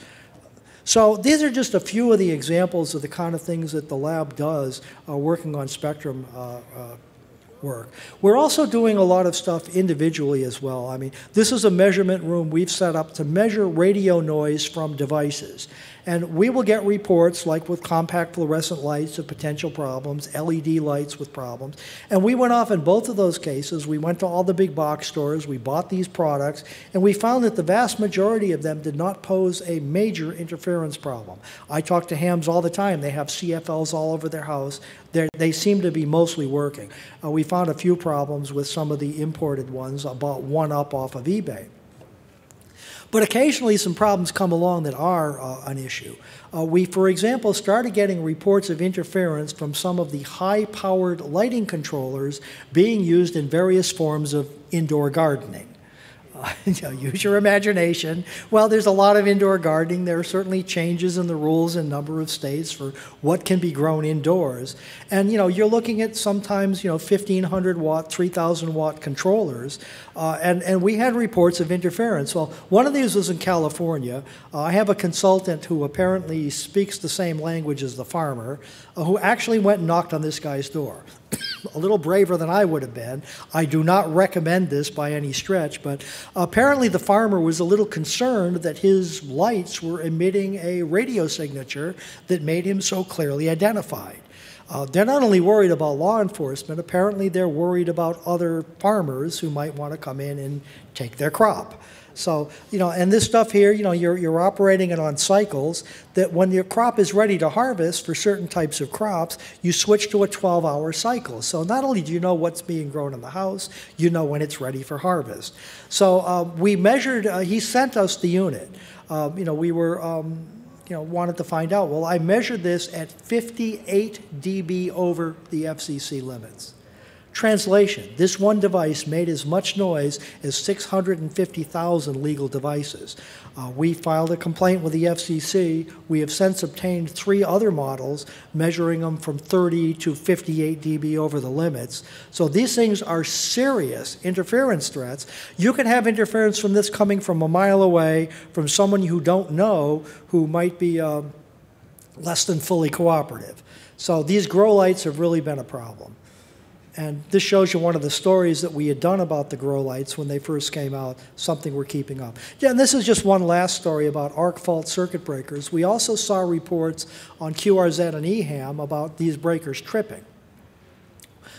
So these are just a few of the examples of the kind of things that the lab does uh, working on spectrum uh, uh, work. We're also doing a lot of stuff individually as well. I mean, this is a measurement room we've set up to measure radio noise from devices. And we will get reports, like with compact fluorescent lights, of potential problems, L E D lights with problems. And we went off in both of those cases. We went to all the big box stores, we bought these products, and we found that the vast majority of them did not pose a major interference problem. I talk to hams all the time. They have C F Ls all over their house. They're, they seem to be mostly working. Uh, we found a few problems with some of the imported ones. I bought one up off of eBay. But occasionally some problems come along that are uh, an issue. Uh, we, for example, started getting reports of interference from some of the high-powered lighting controllers being used in various forms of indoor gardening. Uh, you know, use your imagination. Well, there's a lot of indoor gardening. There are certainly changes in the rules in a number of states for what can be grown indoors. And, you know, you're looking at sometimes, you know, fifteen hundred watt, three thousand watt controllers. Uh, and, and we had reports of interference. Well, one of these was in California. Uh, I have a consultant who apparently speaks the same language as the farmer, uh, who actually went and knocked on this guy's door. A little braver than I would have been. I do not recommend this by any stretch, but apparently the farmer was a little concerned that his lights were emitting a radio signature that made him so clearly identified. Uh, they're not only worried about law enforcement, apparently they're worried about other farmers who might want to come in and take their crop. So, you know, and this stuff here, you know, you're, you're operating it on cycles that when your crop is ready to harvest for certain types of crops, you switch to a twelve hour cycle. So not only do you know what's being grown in the house, you know when it's ready for harvest. So uh, we measured, uh, he sent us the unit. Uh, you know, we were, um, you know, wanted to find out. Well, I measured this at fifty-eight D B over the F C C limits. Translation, this one device made as much noise as six hundred fifty thousand legal devices. Uh, we filed a complaint with the F C C. We have since obtained three other models measuring them from thirty to fifty-eight D B over the limits. So these things are serious interference threats. You can have interference from this coming from a mile away from someone you don't know who might be uh, less than fully cooperative. So these grow lights have really been a problem. And this shows you one of the stories that we had done about the grow lights when they first came out, something we're keeping up. Yeah, and this is just one last story about arc fault circuit breakers. We also saw reports on Q R Z and E ham about these breakers tripping.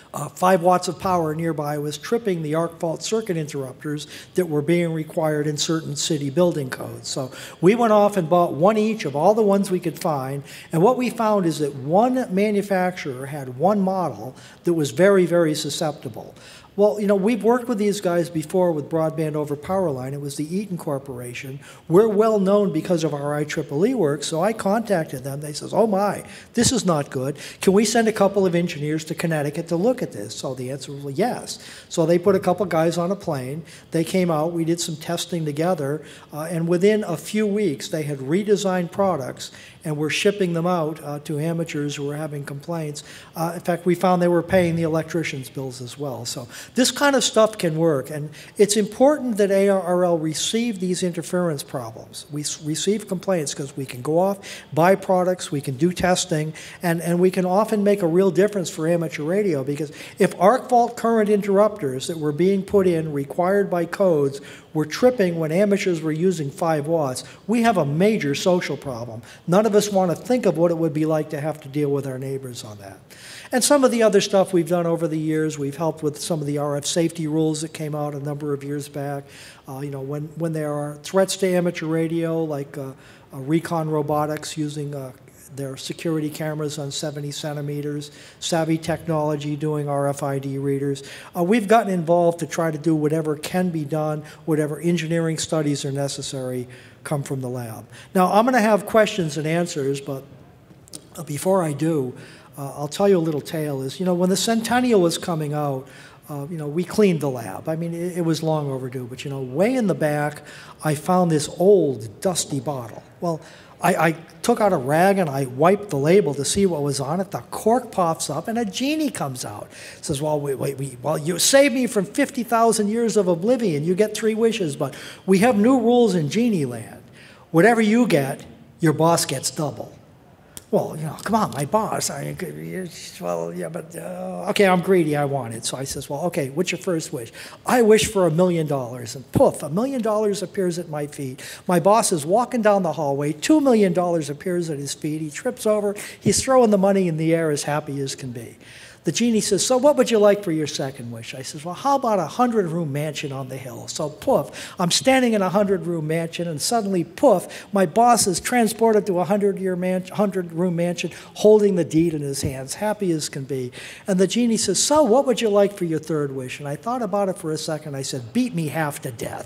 Uh, five watts of power nearby was tripping the arc fault circuit interrupters that were being required in certain city building codes. So we went off and bought one each of all the ones we could find, and what we found is that one manufacturer had one model that was very, very susceptible. Well, you know, we've worked with these guys before with broadband over power line. It was the Eaton Corporation. We're well known because of our I triple E work, so I contacted them. They says, oh my, this is not good. Can we send a couple of engineers to Connecticut to look at this? So the answer was yes. So they put a couple guys on a plane. They came out. We did some testing together, uh, and within a few weeks, they had redesigned products and we're shipping them out uh, to amateurs who were having complaints. Uh, in fact, we found they were paying the electricians' bills as well. So this kind of stuff can work, and it's important that A R R L receive these interference problems. We receive complaints because we can go off, buy products, we can do testing, and, and we can often make a real difference for amateur radio, because if arc fault current interrupters that were being put in required by codes were tripping when amateurs were using five watts, we have a major social problem. None of us want to think of what it would be like to have to deal with our neighbors on that. And some of the other stuff we've done over the years, we've helped with some of the R F safety rules that came out a number of years back. Uh, you know, when, when there are threats to amateur radio, like uh, uh, Recon Robotics using uh, their security cameras on seventy centimeters, Savvy Technology doing R F I D readers. Uh, we've gotten involved to try to do whatever can be done, whatever engineering studies are necessary come from the lab. Now, I'm going to have questions and answers, but uh, before I do, uh, I'll tell you a little tale. Is, you know, when the Centennial was coming out, Uh, you know, we cleaned the lab. I mean, it, it was long overdue, but, you know, way in the back, I found this old, dusty bottle. Well, I, I took out a rag and I wiped the label to see what was on it. The cork pops up and a genie comes out. Says, well, wait, wait, wait, well, you saved me from fifty thousand years of oblivion. You get three wishes, but we have new rules in Genie Land. Whatever you get, your boss gets double. Well, you know, come on, my boss. I, well, yeah, but, uh, okay, I'm greedy, I want it. So I says, well, okay, what's your first wish? I wish for a million dollars. And poof, a million dollars appears at my feet. My boss is walking down the hallway. Two million dollars appears at his feet. He trips over. He's throwing the money in the air as happy as can be. The genie says, so what would you like for your second wish? I says, well, how about a hundred-room mansion on the hill? So poof, I'm standing in a hundred-room mansion, and suddenly, poof, my boss is transported to a hundred-year man hundred-room mansion, holding the deed in his hands, happy as can be. And the genie says, so what would you like for your third wish? And I thought about it for a second. I said, beat me half to death.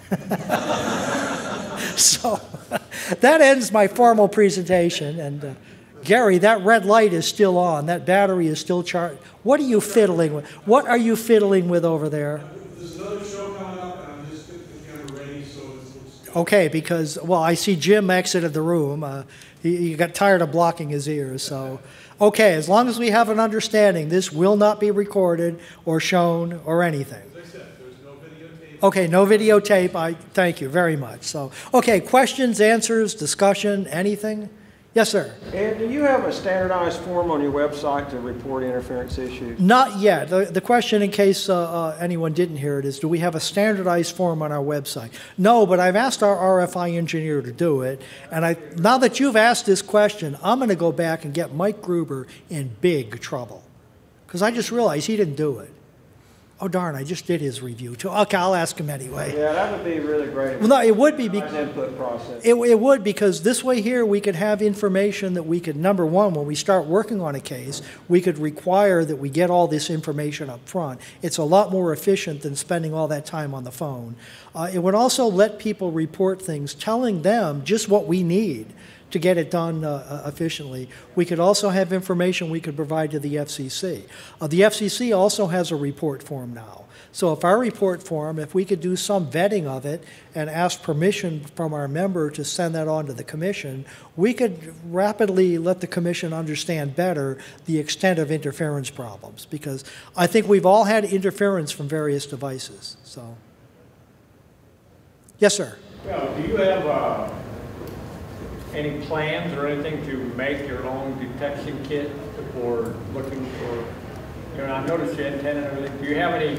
So that ends my formal presentation. And uh, Gary, that red light is still on. That battery is still charged. What are you fiddling with? What are you fiddling with over there? There's another show coming up, and I'm just getting the camera ready, so it's, it's... Okay, because, well, I see Jim exited the room. Uh, he, he got tired of blocking his ears, so... Okay, as long as we have an understanding, this will not be recorded or shown or anything. As I said, there's no videotape. Okay, no videotape. I thank you very much. So, okay, questions, answers, discussion, anything? Yes, sir. And do you have a standardized form on your website to report interference issues? Not yet. The, the question, in case uh, uh, anyone didn't hear it, is do we have a standardized form on our website? No, but I've asked our R F I engineer to do it. And I, now that you've asked this question, I'm going to go back and get Mike Gruber in big trouble. Because I just realized he didn't do it. Oh, darn, I just did his review, too. Okay, I'll ask him anyway. Yeah, that would be really great. Well, no, it would be. Nice input process. It, it would, because this way here we could have information that we could, number one, when we start working on a case, we could require that we get all this information up front. It's a lot more efficient than spending all that time on the phone. Uh, it would also let people report things, telling them just what we need to get it done uh, efficiently. We could also have information we could provide to the F C C. Uh, the F C C also has a report form now. So if our report form, if we could do some vetting of it and ask permission from our member to send that on to the commission, we could rapidly let the commission understand better the extent of interference problems, because I think we've all had interference from various devices. So, yes, sir. Well, do you have uh, any plans or anything to make your own detection kit for looking for, you know, I noticed your antenna and everything. Do you have any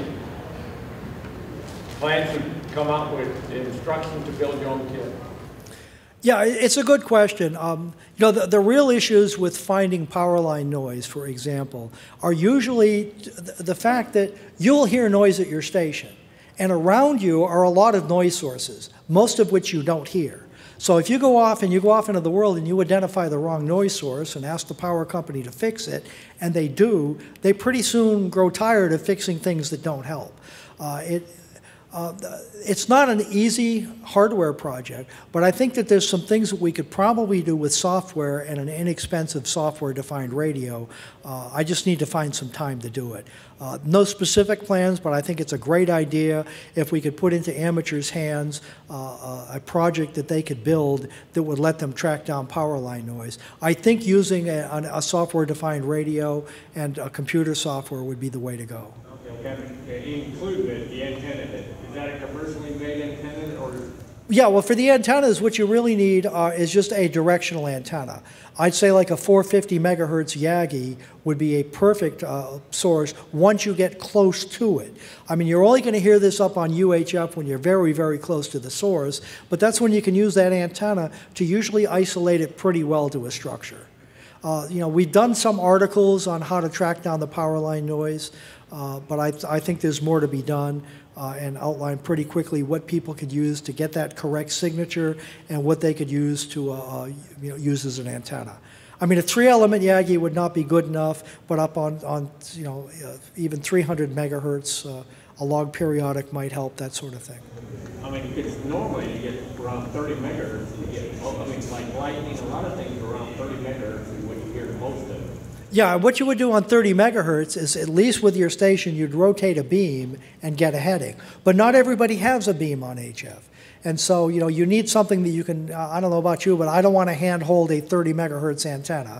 plans to come up with instructions to build your own kit? Yeah, it's a good question. Um, you know, the, the real issues with finding power line noise, for example, are usually the, the fact that you'll hear noise at your station, and around you are a lot of noise sources, most of which you don't hear. So if you go off and you go off into the world and you identify the wrong noise source and ask the power company to fix it, and they do, they pretty soon grow tired of fixing things that don't help. Uh, it, Uh, it's not an easy hardware project, but I think that there's some things that we could probably do with software and an inexpensive software-defined radio. Uh, I just need to find some time to do it. Uh, no specific plans, but I think it's a great idea if we could put into amateurs' hands uh, a project that they could build that would let them track down power line noise. I think using a, a software-defined radio and a computer software would be the way to go. Okay, include the, the antenna. Is that a commercially made antenna, or? Yeah, well, for the antennas, what you really need uh, is just a directional antenna. I'd say like a four fifty megahertz Yagi would be a perfect uh, source once you get close to it. I mean, you're only going to hear this up on U H F when you're very, very close to the source, but that's when you can use that antenna to usually isolate it pretty well to a structure. Uh, you know, we've done some articles on how to track down the power line noise, uh, but I, I think there's more to be done. Uh, and outline pretty quickly what people could use to get that correct signature and what they could use to uh, uh, you know, use as an antenna. I mean, a three-element Yagi would not be good enough, but up on, on you know, uh, even three hundred megahertz, uh, a log periodic might help, that sort of thing. I mean, it's normally you get around thirty megahertz. You get, I mean, like lightning, a lot of things are around thirty megahertz is what you hear most of. Yeah, what you would do on thirty megahertz is, at least with your station, you'd rotate a beam and get a heading. But not everybody has a beam on H F. And so, you know, you need something that you can, uh, I don't know about you, but I don't want to hand hold a thirty megahertz antenna.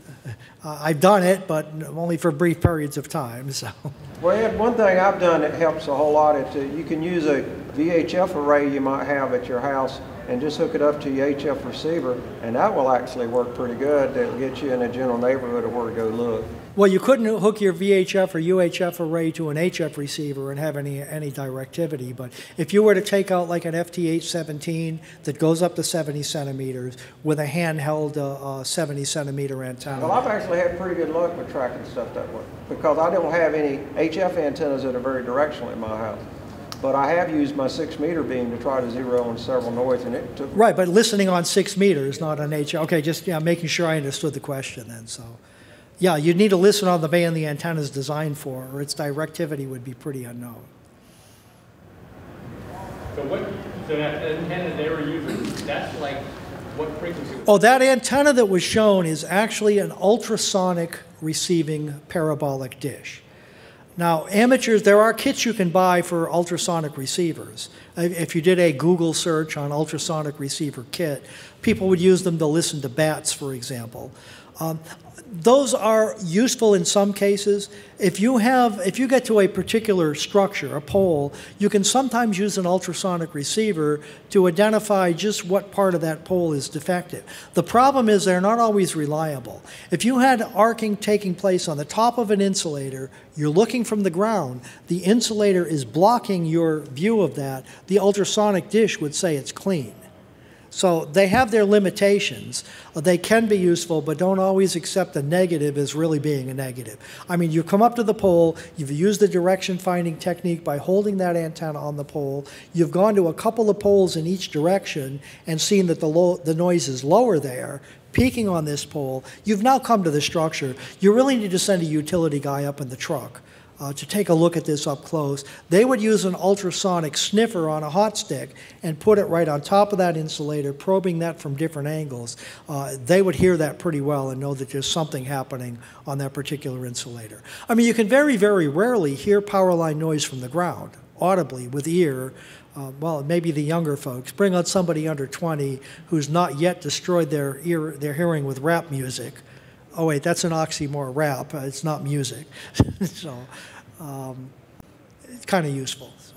Uh, I've done it, but only for brief periods of time, so. Well, Ed, one thing I've done that helps a whole lot is to, you can use a V H F array you might have at your house and just hook it up to your H F receiver, and that will actually work pretty good. That'll get you in a general neighborhood of where to go look. Well, you couldn't hook your V H F or U H F array to an H F receiver and have any, any directivity, but if you were to take out like an F T H seventeen that goes up to seventy centimeters with a handheld uh, uh, seventy centimeter antenna. Well, I've actually had pretty good luck with tracking stuff that way, because I don't have any H F antennas that are very directional in my house. But I have used my six meter beam to try to zero in several noise, and it took. Right, but listening on six meters, not on H F. Okay, just yeah, making sure I understood the question then. So, yeah, you'd need to listen on the band the antenna is designed for, or its directivity would be pretty unknown. So what? So that antenna they were using, that's like what frequency? Oh, that antenna that was shown is actually an ultrasonic receiving parabolic dish. Now, amateurs, there are kits you can buy for ultrasonic receivers. If you did a Google search on ultrasonic receiver kit, people would use them to listen to bats, for example. Um, those are useful in some cases. If you have, if you get to a particular structure, a pole, you can sometimes use an ultrasonic receiver to identify just what part of that pole is defective. The problem is they're not always reliable. If you had arcing taking place on the top of an insulator, you're looking from the ground, the insulator is blocking your view of that, the ultrasonic dish would say it's clean. So they have their limitations. They can be useful, but don't always accept a negative as really being a negative. I mean, you come up to the pole, you've used the direction finding technique by holding that antenna on the pole, you've gone to a couple of poles in each direction and seen that the, low, the noise is lower there, peaking on this pole, you've now come to the structure. You really need to send a utility guy up in the truck Uh, to take a look at this up close. They would use an ultrasonic sniffer on a hot stick and put it right on top of that insulator, probing that from different angles. Uh, they would hear that pretty well and know that there's something happening on that particular insulator. I mean, you can very, very rarely hear power line noise from the ground, audibly, with ear. Uh, well, maybe the younger folks. Bring out somebody under twenty who's not yet destroyed their, ear, their hearing with rap music. Oh wait, that's an oxymoron, rap. Uh, it's not music. So um, it's kind of useful. So.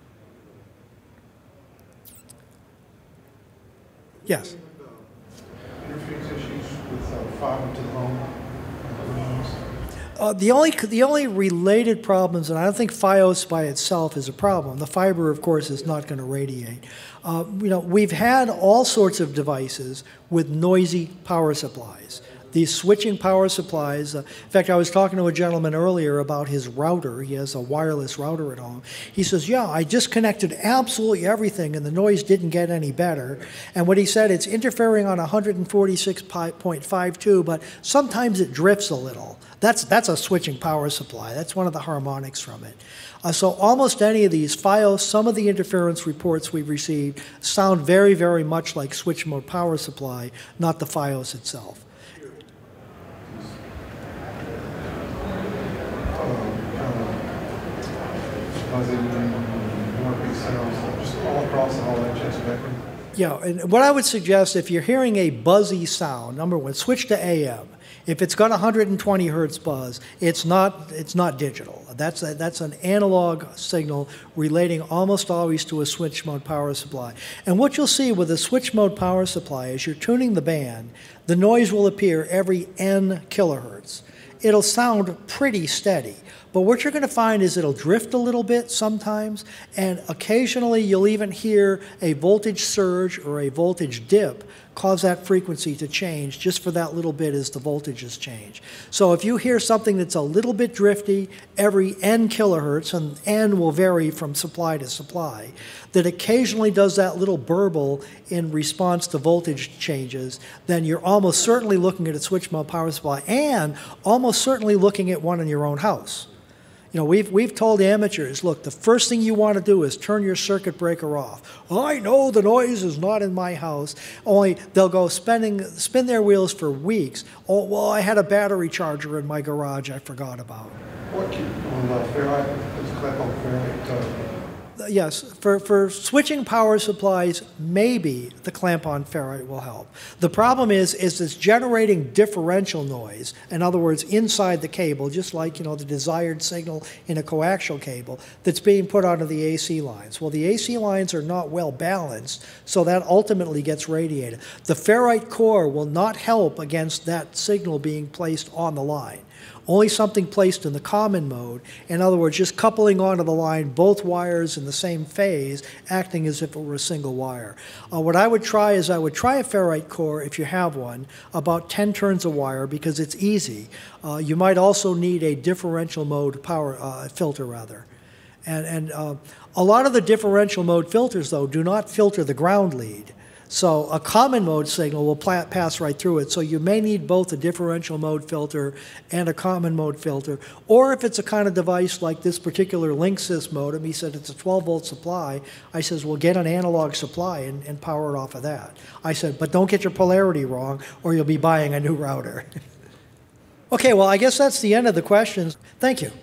Yes? Interface issues with uh, fiber to the home? Uh, the only the only related problems, and I don't think FiOS by itself is a problem. The fiber, of course, is not going to radiate. Uh, you know, we've had all sorts of devices with noisy power supplies. These switching power supplies. Uh, in fact, I was talking to a gentleman earlier about his router. He has a wireless router at home. He says, yeah, I disconnected absolutely everything and the noise didn't get any better. And what he said, it's interfering on one forty-six point five two, but sometimes it drifts a little. That's, that's a switching power supply. That's one of the harmonics from it. Uh, so almost any of these, FiOS, some of the interference reports we've received sound very, very much like switch mode power supply, not the FiOS itself. Just all across the whole H S spectrum. Yeah, and what I would suggest, if you're hearing a buzzy sound, number one, switch to A M. If it's got one hundred twenty hertz buzz, it's not it's not digital. That's a, that's an analog signal relating almost always to a switch mode power supply. And what you'll see with a switch mode power supply is you're tuning the band, the noise will appear every n kilohertz. It'll sound pretty steady. But what you're going to find is it'll drift a little bit sometimes, and occasionally you'll even hear a voltage surge or a voltage dip cause that frequency to change just for that little bit as the voltages change. So if you hear something that's a little bit drifty every n kilohertz, and n will vary from supply to supply, that occasionally does that little burble in response to voltage changes, then you're almost certainly looking at a switch mode power supply and almost certainly looking at one in your own house. You know, we've, we've told amateurs, look, the first thing you want to do is turn your circuit breaker off. I know the noise is not in my house. Only they'll go spending, spin their wheels for weeks. Oh, well, I had a battery charger in my garage I forgot about. What keep on the ferrite, this clip on ferrite? Uh, Yes, for, for switching power supplies, maybe the clamp-on ferrite will help. The problem is, is it's generating differential noise. In other words, inside the cable, just like, you know, the desired signal in a coaxial cable that's being put onto the A C lines. Well, the A C lines are not well balanced, so that ultimately gets radiated. The ferrite core will not help against that signal being placed on the line. Only something placed in the common mode, in other words, just coupling onto the line both wires in the same phase, acting as if it were a single wire. Uh, what I would try is I would try a ferrite core, if you have one, about ten turns of wire, because it's easy. Uh, you might also need a differential mode power uh, filter, rather. And, and uh, a lot of the differential mode filters, though, do not filter the ground lead. So a common mode signal will pass right through it. So you may need both a differential mode filter and a common mode filter. Or if it's a kind of device like this particular Linksys modem, he said it's a twelve volt supply. I says, well, get an analog supply and, and power it off of that. I said, but don't get your polarity wrong or you'll be buying a new router. Okay, well, I guess that's the end of the questions. Thank you.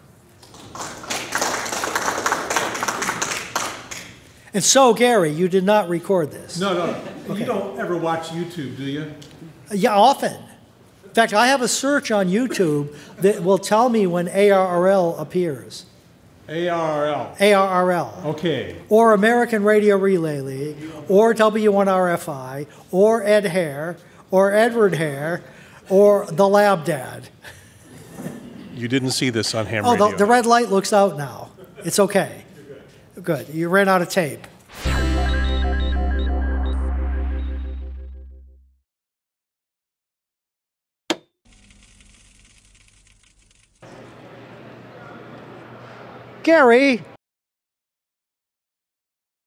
And so, Gary, you did not record this. No, no. Okay. You don't ever watch YouTube, do you? Yeah, often. In fact, I have a search on YouTube that will tell me when A R R L appears. A R R L. A R R L. Okay. Or American Radio Relay League, or W one R F I, or Ed Hare, or Edward Hare, or the Lab Dad. You didn't see this on Ham Oh, Radio. the, the red light looks out now. It's okay. Good. You ran out of tape. Gary,